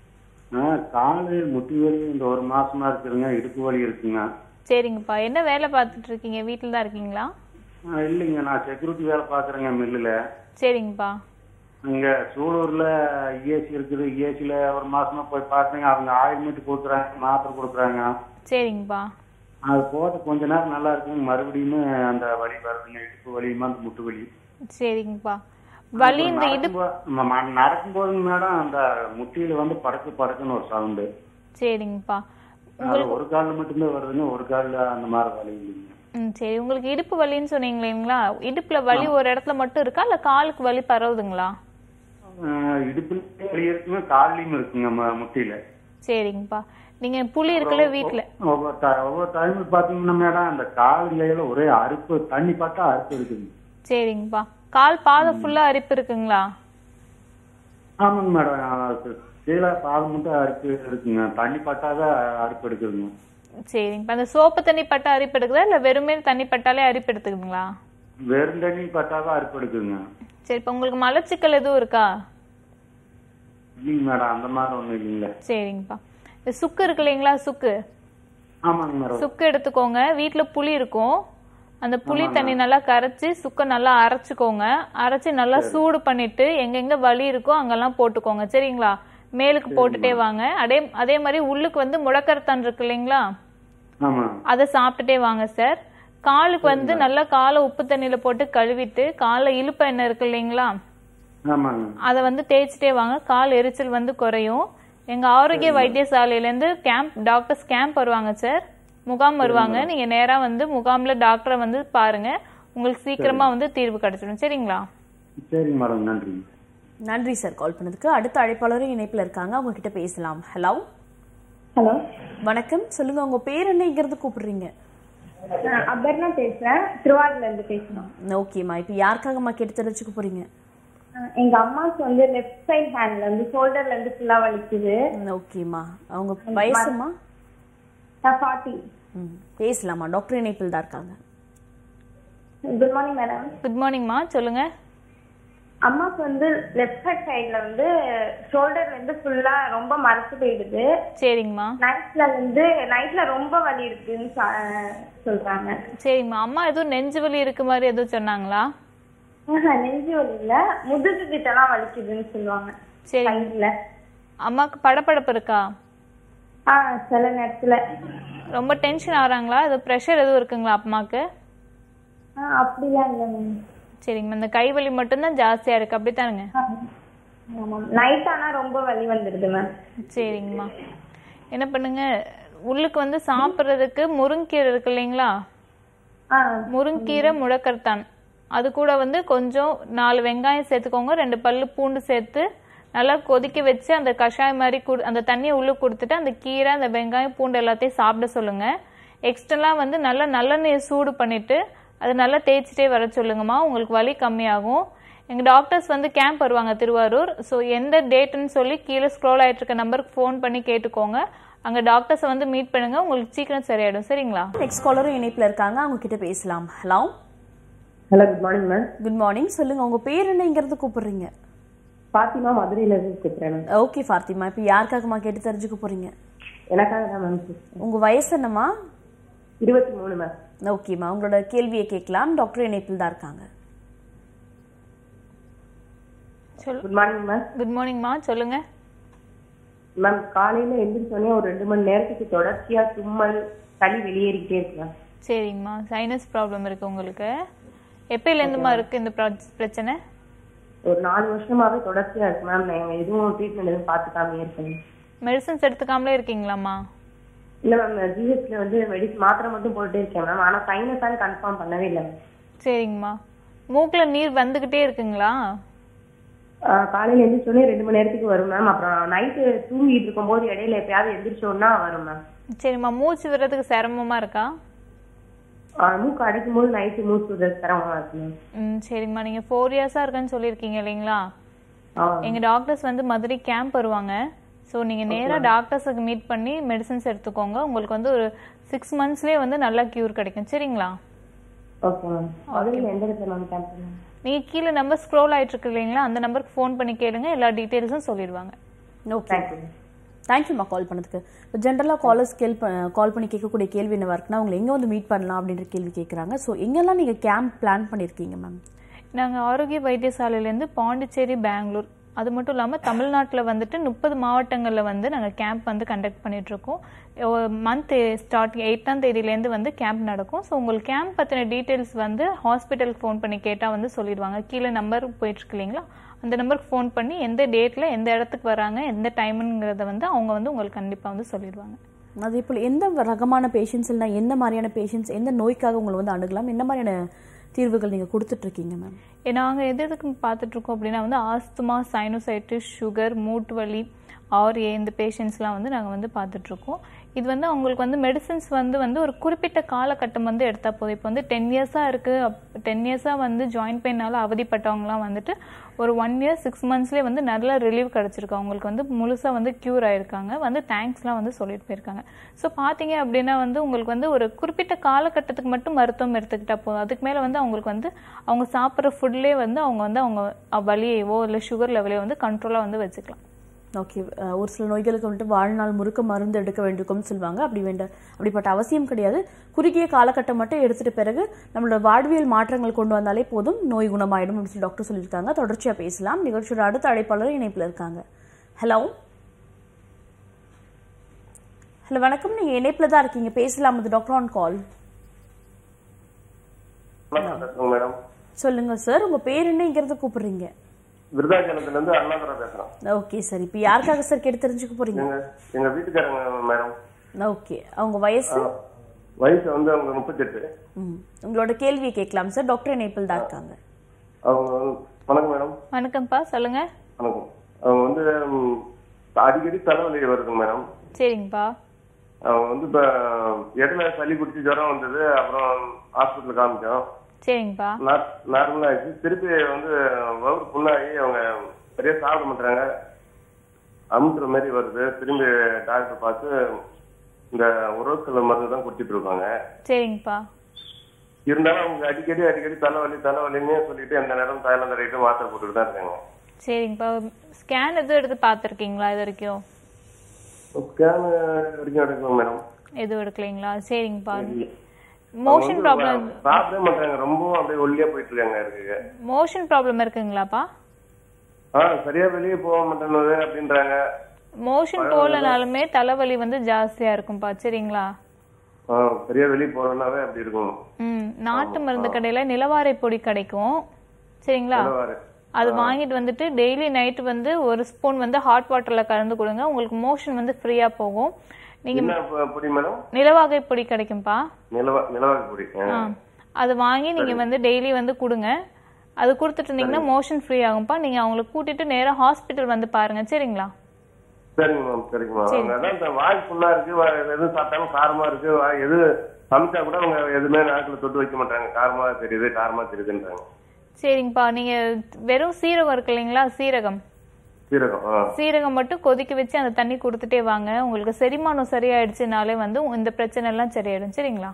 காலு முட்டி வலி இந்த ஒரு மாசமா இருக்குதுங்க, இடுப்பு வலி இருக்குங்க. சரிங்கப்பா, என்ன வேலை பார்த்துட்டு இருக்கீங்க? வீட்டில் தான் இருக்கீங்களா? இல்லைங்க, நான் செக்யூரிட்டி வேலை பாக்குறேங்க மில்லுல. சரிங்கப்பா. இங்க சூலூர்ல இஏசி இருக்குது, இஏசில ஒரு மாசமா போய் பாக்குறேங்க. அவங்க ஆயில்மெண்ட் கொடுக்குறாங்க, மாத்திரை கொடுக்குறாங்க. சரிங்கப்பா. அது போட்டு கொஞ்ச நேரம் நல்லா இருக்குங்க, மறுபடியும் அந்த வலி வருதுங்க, இடுப்பு வலியுமா அந்த முட்டு வலி. சரிங்கப்பா. வலி இந்த இடுப்பு நடக்கும் போதுங்க மேடம் அந்த முட்டியில வந்து படக்கு படக்குன்னு ஒரு சவுண்டு. சரிங்கப்பா. ஒரு கால்ல மட்டும்தான் வருதுங்க, ஒரு கால்ல அந்த மாதிரி வலி இல்லைங்க. ம் சரி, உங்களுக்கு இடுப்பு வலின்னு சொன்னீங்களா, இடுப்புல வலி ஒரு இடத்துல மட்டும் இருக்கா இல்ல காலுக்கு வலி பரவுதுங்களா? இடுப்புல வலி இருக்குங்க, கால்லயும் இருக்குங்க, முட்டியில. சரிங்கப்பா. நீங்க புளி இருக்குல்ல வீட்டுல, ஒவ்வொரு டைம் பாத்தீங்கன்னா மேடம் அந்த கால் ஒரே அரிப்பு, தண்ணி பார்த்தா அரிப்பு இருக்குங்க. சரிங்கப்பா. கால் பாதம் ஃபுல்லா அரிப்பு இருக்குங்களா? ஆமாங்க மேடம், கீழே பாதம் மட்டும் அரிப்பு இருக்குங்க, தண்ணி பட்டாதான் அரிப்பு எடுக்குதுங்க. சரிங்கப்பா. அந்த சோப்பு தண்ணி பட்டா அரிப்பு எடுக்குதா இல்ல வெறுமே தண்ணி பட்டாலே அரிப்பு எடுத்துக்குதுங்களா? வெறும் தண்ணி பட்டாதான் அரிப்பு எடுக்குதுங்க. சரிப்பா. உங்களுக்கு மலச்சிக்கல் எதுவும் இருக்கா? இல்லைங்க மேடம், அந்த மாதிரி ஒண்ணும் இல்லைங்களா. சரிங்கப்பா. சுக்கு இருக்கு இல்லைங்களா, சுக்கு. ஆமாங்க மேடம். சுக்கு எடுத்துக்கோங்க. வீட்டுல புளி இருக்கும், அந்த புளி தண்ணி நல்லா கரைச்சி சுக்க நல்லா அரைச்சுக்கோங்க. அரைச்சி நல்லா சூடு பண்ணிட்டு எங்கெங்க வலி இருக்கோ அங்கெல்லாம் போட்டுக்கோங்க. சரிங்களா? மேலுக்கு போட்டுட்டே வாங்க. அதே அதே மாதிரி உள்ளுக்கு வந்து முடக்கரத்தான் இருக்கு இல்லைங்களா, அதை சாப்பிட்டுட்டே வாங்க சார். காலுக்கு வந்து நல்லா காலை உப்பு தண்ணியில போட்டு கழுவிட்டு காலை இழுப்ப எண்ணெய் இருக்கு இல்லைங்களா, அதை வந்து தேய்ச்சிட்டே வாங்க. கால் எரிச்சல் வந்து குறையும். எங்க ஆரோக்கிய வைத்தியசாலையில இருந்து கேம்ப் டாக்டர்ஸ் கேம்ப் வருவாங்க சார், முகாம் வருவாங்க. நீங்க நேரா வந்து முகாம்ல டாக்டரை வந்து பாருங்க, உங்களுக்கு சீக்கிரமா வந்து தீர்வு கிடைச்சிடும். சரிங்களா? சரி மேடம், நன்றி. நன்றி சார் கால் பண்ணதுக்கு. அடுத்த அழைப்பாளரும் இணைப்புல இருக்காங்க, அவங்க கிட்ட பேசலாம். ஹலோ ஹலோ வணக்கம், சொல்லுங்க. உங்க பேர் என்னங்கிறது கூப்பிடுறீங்க? அபர்ணா பேசுறேன், திருவாரூர்ல இருந்து பேசுறோம். ஓகேம்மா, இப்ப யாருக்காகம்மா கேட்டு தெரிஞ்சுக்க போறீங்க? எங்க அம்மாக்கு வந்து லெஃப்ட் சைட் ஹேண்ட்ல இருந்து ஷோல்டர்ல இருந்து ஃபுல்லா வலிக்குது. ஓகேம்மா, அவங்க வயசுமா? ஃபார்ட்டி. பேசலாமா, டாக்டர் இணைப்பில் தான் இருக்காங்க. Good morning madam. குட் மார்னிங்மா, சொல்லுங்க. அம்மாக்கு வந்து லெஃப்ட் ஹேண்ட் சைடுல வந்து ஷோல்டர்ல இருந்து ஃபுல்லா ரொம்ப மரத்து போயிடுது. சரிங்கம்மா. நைட்ல வந்து நைட்ல ரொம்ப வலி இருக்குன்னு சொல்றாங்க. சரிங்கம்மா. அம்மா எதுவும் நெஞ்சு வலி இருக்கு மாதிரி எதுவும் சொன்னாங்களா? நெஞ்சு வலி இல்ல, முதுகு கிட்ட எல்லாம் வலிக்குதுன்னு சொல்லுவாங்க. சரி. அம்மாக்கு படபடப்பு இருக்கா? ஆ, சில நேரத்துல. ரொம்ப டென்ஷன் ஆறாங்களா? இது பிரஷர் எதுவும் இருக்குங்களா அம்மாக்கு? அப்படிலாம் இல்ல மேம். சரிங்கம்மா. இந்த கை வலி மட்டும்தான் ஜாஸ்தியா இருக்கு, அப்படித்தானுங்க? நைட் ஆனா ரொம்ப வலி வந்துடுது மேம். சரிங்கம்மா. என்ன பண்ணுங்க, உள்ளுக்கு வந்து சாப்பிட்றதுக்கு முருங்கீரை இருக்கு இல்லைங்களா, முருங்கீரை முடக்கத்தான், அது கூட வந்து கொஞ்சம் நாலு வெங்காயம் சேர்த்துக்கோங்க, ரெண்டு பல்லு பூண்டு சேர்த்து நல்லா கொதிக்க வச்சு அந்த கஷாயம் மாதிரி கு அந்த தண்ணியை உள்ளே கொடுத்துட்டு அந்த கீரை அந்த வெங்காயம் பூண்டு எல்லாத்தையும் சாப்பிட சொல்லுங்க. எக்ஸ்ட்ரா வந்து நல்லா நல்லெண்ணெயை சூடு பண்ணிட்டு அது நல்லா தேய்ச்சிட்டே வர சொல்லுங்கம்மா, உங்களுக்கு வலி கம்மியாகும். எங்கள் டாக்டர்ஸ் வந்து கேம்ப் வருவாங்க திருவாரூர். ஸோ எந்த டேட்டுன்னு சொல்லி கீழே ஸ்க்ரோல் ஆகிட்டு இருக்க நம்பருக்கு ஃபோன் பண்ணி கேட்டுக்கோங்க. அங்கே டாக்டர்ஸை வந்து மீட் பண்ணுங்க, உங்களுக்கு சீக்கிரம் சரியாயிடும். சரிங்களா? நெக்ஸ்ட் காலரும் இணைப்பில் இருக்காங்க, அவங்க கிட்ட பேசலாம். Hello hello good morning ma'am. Good morning, சொல்லுங்க. உங்க பேர் என்னங்கிறது கூப்பிடுறீங்க? ஃபாத்திமா, மதுரையில இருந்து கூப்பிடுறேன். ஓகே ஃபாத்திமா, இப்போ யாருக்காகமா கேட்டு தெரிஞ்சுக்க போறீங்க? எனக்காக தான் மேம். உங்க வயசு என்னம்மா? இருபத்தி மூணு மேம். ஓகேம்மா, உங்களோட கேள்வியை கேட்கலாம். டாக்டர் இணைப்பில் தான் இருக்காங்க. Good morning ma'am. குட் மார்னிங்மா, சொல்லுங்க மேம். காலையில எந்திரிச்சோடனே ஒரு ரெண்டு மணி நேரத்துக்கு தொடர்ச்சியா தும்மல், சளி வெளியேறிக்கிட்டே இருக்கு மேம். சரிங்கம்மா, சைனஸ் ப்ராப்ளம் இருக்கு உங்களுக்கு. எப்பயில இருந்துமா இருக்கு இந்த பிரச்சனை? ஒரு நாலு வருஷமாவே தொடர்ச்சியா இருக்கு மேம். நான் எதுவும் ட்ரீட்மெண்ட் எதுவும் பார்த்துக்காம இருக்கேன். மெடிசன்ஸ் எடுத்துக்காமலே இருக்கீங்களாம்மா? இல்ல மேம், ஜிஹெச்ல வந்து மெடிசன் மாத்திரை மட்டும் போட்டுட்டே இருக்கேன் மேம். ஆனா சைனஸான்னு கன்ஃபார்ம் பண்ணவே இல்லை மேம். சரிங்கம்மா, மூக்குல நீர் வந்துகிட்டே இருக்குங்களா? காலையில எந்திரிச்சோடனே ரெண்டு மணி நேரத்துக்கு வரும் மேம். அப்புறம் நைட்டு தூங்கிட்டு இருக்கும் போது இடையில எப்பயாவது எந்திரிச்சோன்னா வரும் மேம். சரிம்மா, மூச்சு விடுறதுக்கு சிரமமா இருக்கா? மூக்கு அடைக்கும் போது நைட்டு மூச்சு விடுறதுக்கு சிரமமா இருக்கு மேம். ம் சரிம்மா, நீங்க ஃபோர் இயர்ஸா இருக்குன்னு சொல்லியிருக்கீங்க இல்லைங்களா? எங்க டாக்டர்ஸ் வந்து மதுரை கேம்ப் வருவாங்க. ஸோ நீங்க நேரா டாக்டர்ஸுக்கு மீட் பண்ணி மெடிசன்ஸ் எடுத்துக்கோங்க. உங்களுக்கு வந்து ஒரு சிக்ஸ் மந்த்ஸ்லயே வந்து நல்லா கியூர் கிடைக்கும். சரிங்களா? Okay ma'am. அதுல எந்த இடத்துல மேம் கேம்ப் பண்ணுங்க? நீங்க கீழே நம்பர் ஸ்க்ரோல் ஆயிட்டு இருக்கு இல்லைங்களா, அந்த நம்பருக்கு ஃபோன் பண்ணி கேளுங்க, எல்லா டீடைல்ஸும் சொல்லிடுவாங்க. ஓகே, தேங்க்யூம்மா கால் பண்ணதுக்கு. இப்போ ஜென்ரலாக காலர்ஸ் கேள் கால் பண்ணி கேட்கக்கூடிய கேள்வி என்னவா இருக்குன்னா, உங்களை எங்கே வந்து மீட் பண்ணலாம் அப்படின்ற கேள்வி கேட்குறாங்க. ஸோ எங்கெல்லாம் நீங்கள் கேம்ப் பிளான் பண்ணியிருக்கீங்க மேம்? நாங்கள் ஆரோக்கிய வைத்தியசாலையிலேருந்து பாண்டிச்சேரி, பெங்களூர், அது மட்டும் இல்லாமல் தமிழ்நாட்டில் வந்துட்டு முப்பது மாவட்டங்களில் வந்து நாங்கள் கேம்ப் வந்து கண்டக்ட் பண்ணிகிட்ருக்கோம். மந்த் ஸ்டார்ட் எயிட்டாம் தேதியிலேருந்து வந்து கேம்ப் நடக்கும். ஸோ உங்களுக்கு கேம்ப் பற்றின டீட்டெயில்ஸ் வந்து ஹாஸ்பிட்டலுக்கு ஃபோன் பண்ணி கேட்டால் வந்து சொல்லிடுவாங்க. கீழே நம்பர் போயிட்டுருக்கு இல்லைங்களா, அந்த நம்பருக்கு ஃபோன் பண்ணி எந்த டேட்டில் எந்த இடத்துக்கு வராங்க, எந்த டைமுங்கிறத வந்து அவங்க வந்து உங்களுக்கு கண்டிப்பாக வந்து சொல்லிடுவாங்க. அதே போல் எந்த ரகமான பேஷண்ட்ஸ் இல்லைனா எந்த மாதிரியான பேஷண்ட்ஸ் எந்த நோய்க்காக உங்களை வந்து அணுகலாம், என்ன மாதிரியான தீர்வுகள் நீங்கள் கொடுத்துட்ருக்கீங்க மேம்? நாங்கள் எது எதுக்கு பார்த்துட்ருக்கோம் அப்படின்னா வந்து ஆஸ்துமா, சைனோசைட்டிஸ், சுகர், மூட்டு வலி, ஆர்ஏ இந்த பேஷண்ட்ஸ்லாம் வந்து நாங்கள் வந்து பார்த்துட்ருக்கோம். இது வந்து அவங்களுக்கு வந்து மெடிசன்ஸ் வந்து வந்து ஒரு குறிப்பிட்ட காலகட்டம் வந்து எடுத்தால் போதும். இப்போ வந்து டென் இயர்ஸாக இருக்குது, டென் இயர்ஸாக வந்து ஜாயின்ட் பெயினால் அவதிப்பட்டவங்களாம் வந்துட்டு ஒரு ஒன் இயர் சிக்ஸ் மந்த்ஸ்லேயே வந்து நல்ல ரிலீவ் கிடச்சிருக்கு. அவங்களுக்கு வந்து முழுசாக வந்து க்யூர் ஆகிருக்காங்க, வந்து தேங்க்ஸ்லாம் வந்து சொல்லிட்டு போயிருக்காங்க. ஸோ பார்த்தீங்க அப்படின்னா வந்து உங்களுக்கு வந்து ஒரு குறிப்பிட்ட காலகட்டத்துக்கு மட்டும் மருத்துவம் எடுத்துக்கிட்டால் போதும். அதுக்கு மேலே வந்து அவங்களுக்கு வந்து அவங்க சாப்பிட்ற ஃபுட்லேயே வந்து அவங்க வந்து அவங்க வலியவோ இல்லை சுகர் லெவலையோ வந்து கண்ட்ரோலாக வந்து வச்சுக்கலாம். ஓகே, ஒரு சில நோய்களுக்கு வந்துட்டு வாழ்நாள் முறுக்க மருந்து எடுக்க வேண்டியிருக்கும்னு சொல்லுவாங்க. அப்படி வேண்ட அப்படிப்பட்ட அவசியம் கிடையாது. குறுகிய காலகட்டம் மட்டும் எடுத்துட்டு பிறகு நம்மளோட வாழ்வியல் மாற்றங்கள் கொண்டு வந்தாலே போதும், நோய் குணமாயிடும் அப்படின்னு சொல்லி டாக்டர் சொல்லியிருக்காங்க. தொடர்ச்சியாக பேசலாம். நிகழ்ச்சியோட அடுத்த அழைப்பாளர் இணைப்பில் இருக்காங்க. ஹலோ ஹலோ வணக்கம், நீங்கள் இணைப்பில் தான் இருக்கீங்க, பேசலாம். இது டாக்டர் ஆன் கால். மேடம் சொல்லுங்க சார், உங்க பேர் என்னங்கிறத கூப்பிடுறீங்க? விருதாச்சலத்துல இருந்து அண்ணாதுரை பேசுறேன். ஓகே சார், இப்போ யாருக்காக சார் கேட்டு தெரிஞ்சுக்க போறீங்க? எங்க வீட்டுக்காரங்க மேடம். ஓகே, அவங்க வயசு? வயசு வந்து அவங்க முப்பத்தெட்டு. உங்களோட கேள்வியை கேட்கலாம் சார், டாக்டர் இணைப்பில் தான் இருக்காங்க. அவங்க வணக்கம் மேடம். வணக்கம்ப்பா, சொல்லுங்க. வணக்கம். அவங்க வந்து அடிக்கடி தலைவலி வருது மேடம். சரிங்கப்பா. அவங்க வந்து இப்ப இடையில சளி பிடிச்சி ஜுரம் வந்தது, அப்புறம் ஹாஸ்பிட்டல் காமிச்சோம். சரிங்கப்பா. நார்மலா ஆயிடுச்சு. திருப்பி வந்து வவுறு புண்ணாகி அவங்க சரியா சாப்பிட மாட்டாங்க, அமுத்துற மாதிரி வருது. திரும்பி டாக்டர் பார்த்து இந்த உறவுக்கல மருந்து தான் குடிச்சிட்டு இருக்காங்க. சரிங்கப்பா. இருந்தாலும் அவங்க அடிக்கடி அடிக்கடி தலைவலி தலைவலின்னு சொல்லிட்டு எந்த நேரம் தைலம் தரையிட்டு மாத்திரை போட்டுட்டு தான் இருக்காங்க. சரிங்கப்பா. ஸ்கேன் எதுவும் எடுத்து பார்த்துருக்கீங்களா இது வரைக்கும்? ஸ்கேன் வரைக்கும் எடுக்கலாம் மேடம். எதுவும் எடுக்கலீங்களா? சரிங்கப்பா. மோஷன் ப்ராப்ளம் சாப்பிடவே மாட்டாங்க, ரொம்ப அப்படியே ஒல்லியா போயிட்டு இருக்காங்க. இருக்கு மோஷன் ப்ராப்ளம் இருக்குங்களாப்பா? ஆ, சரியா வெளியே போக மாட்டேன்னு அப்படின்றாங்க. மோஷன் போலனாலுமே தலைவலி வந்து ஜாஸ்தியா இருக்கும்பா. சரிங்களா? ஆ, சரியா வெளியே போறனாவே அப்படி இருக்கும். ம், நாட்டு மருந்து கடையில நிலவாரை பொடி கிடைக்கும். சரிங்களா? அது வாங்கிட்டு வந்துட்டு டெய்லி நைட் வந்து ஒரு ஸ்பூன் வந்து ஹாட் வாட்டர்ல கலந்து கொடுங்க, உங்களுக்கு மோஷன் வந்து ஃப்ரீயா போகும். நீங்க நிலவாகை பொடி கிடைக்கும்பா. நிலவாகை பொடி அது வாங்கி நீங்க வந்து டெய்லி வந்து கொடுங்க. அது கொடுத்துட்டு இருந்தீங்கன்னா மோஷன் ஃப்ரீ ஆகும்பா. நீங்க அவங்களுக்கு கூட்டிட்டு நேரா ஹாஸ்பிட்டல் வந்து பாருங்க. சரிங்களா? சரிங்க மேம். சரிங்க மேம். அதான் இந்த வாய் ஃபுல்லா இருக்கு, எது சாப்பிட்டாலும் காரமா இருக்கு, எது சமைச்சா கூட அவங்க எதுவுமே நாக்குல தொட்டு வைக்க மாட்டாங்க, காரமா தெரியுது காரமா தெரியுதுன்றாங்க. சரிங்கப்பா. நீங்க வெறும் சீரகம் இருக்கு இல்லைங்களா, சீரகம் சீரகம் மட்டும் கொதிக்க வச்சு அந்த தண்ணி கொடுத்துட்டே வாங்க. உங்களுக்கு செரிமானம் சரியாயிடுச்சுனாலே வந்து இந்த பிரச்சனை எல்லாம் சரியாயிடும். சரிங்களா?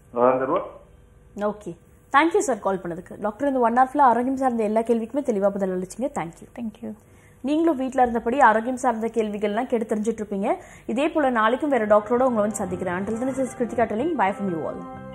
ஓகே, தேங்க்யூ சார் கால் பண்ணதுக்கு. டாக்டர் இந்த ஒன் ஹவர்ல ஆரோக்கியம் சார்ந்த எல்லா கேள்விக்குமே தெளிவா பதில் அளிச்சிங்க. தேங்க்யூ. தேங்க்யூ. நீங்களும் வீட்டில் இருந்தபடி ஆரோக்கியம் சார்ந்த கேள்விகள்லாம் கேட்டு தெரிஞ்சுட்டு இருப்பீங்க. இதே போல நாளைக்கும் வேற டாக்டரோட உங்களை வந்து சந்திக்கிறேன். Until then, this is Kritika telling bye from you all.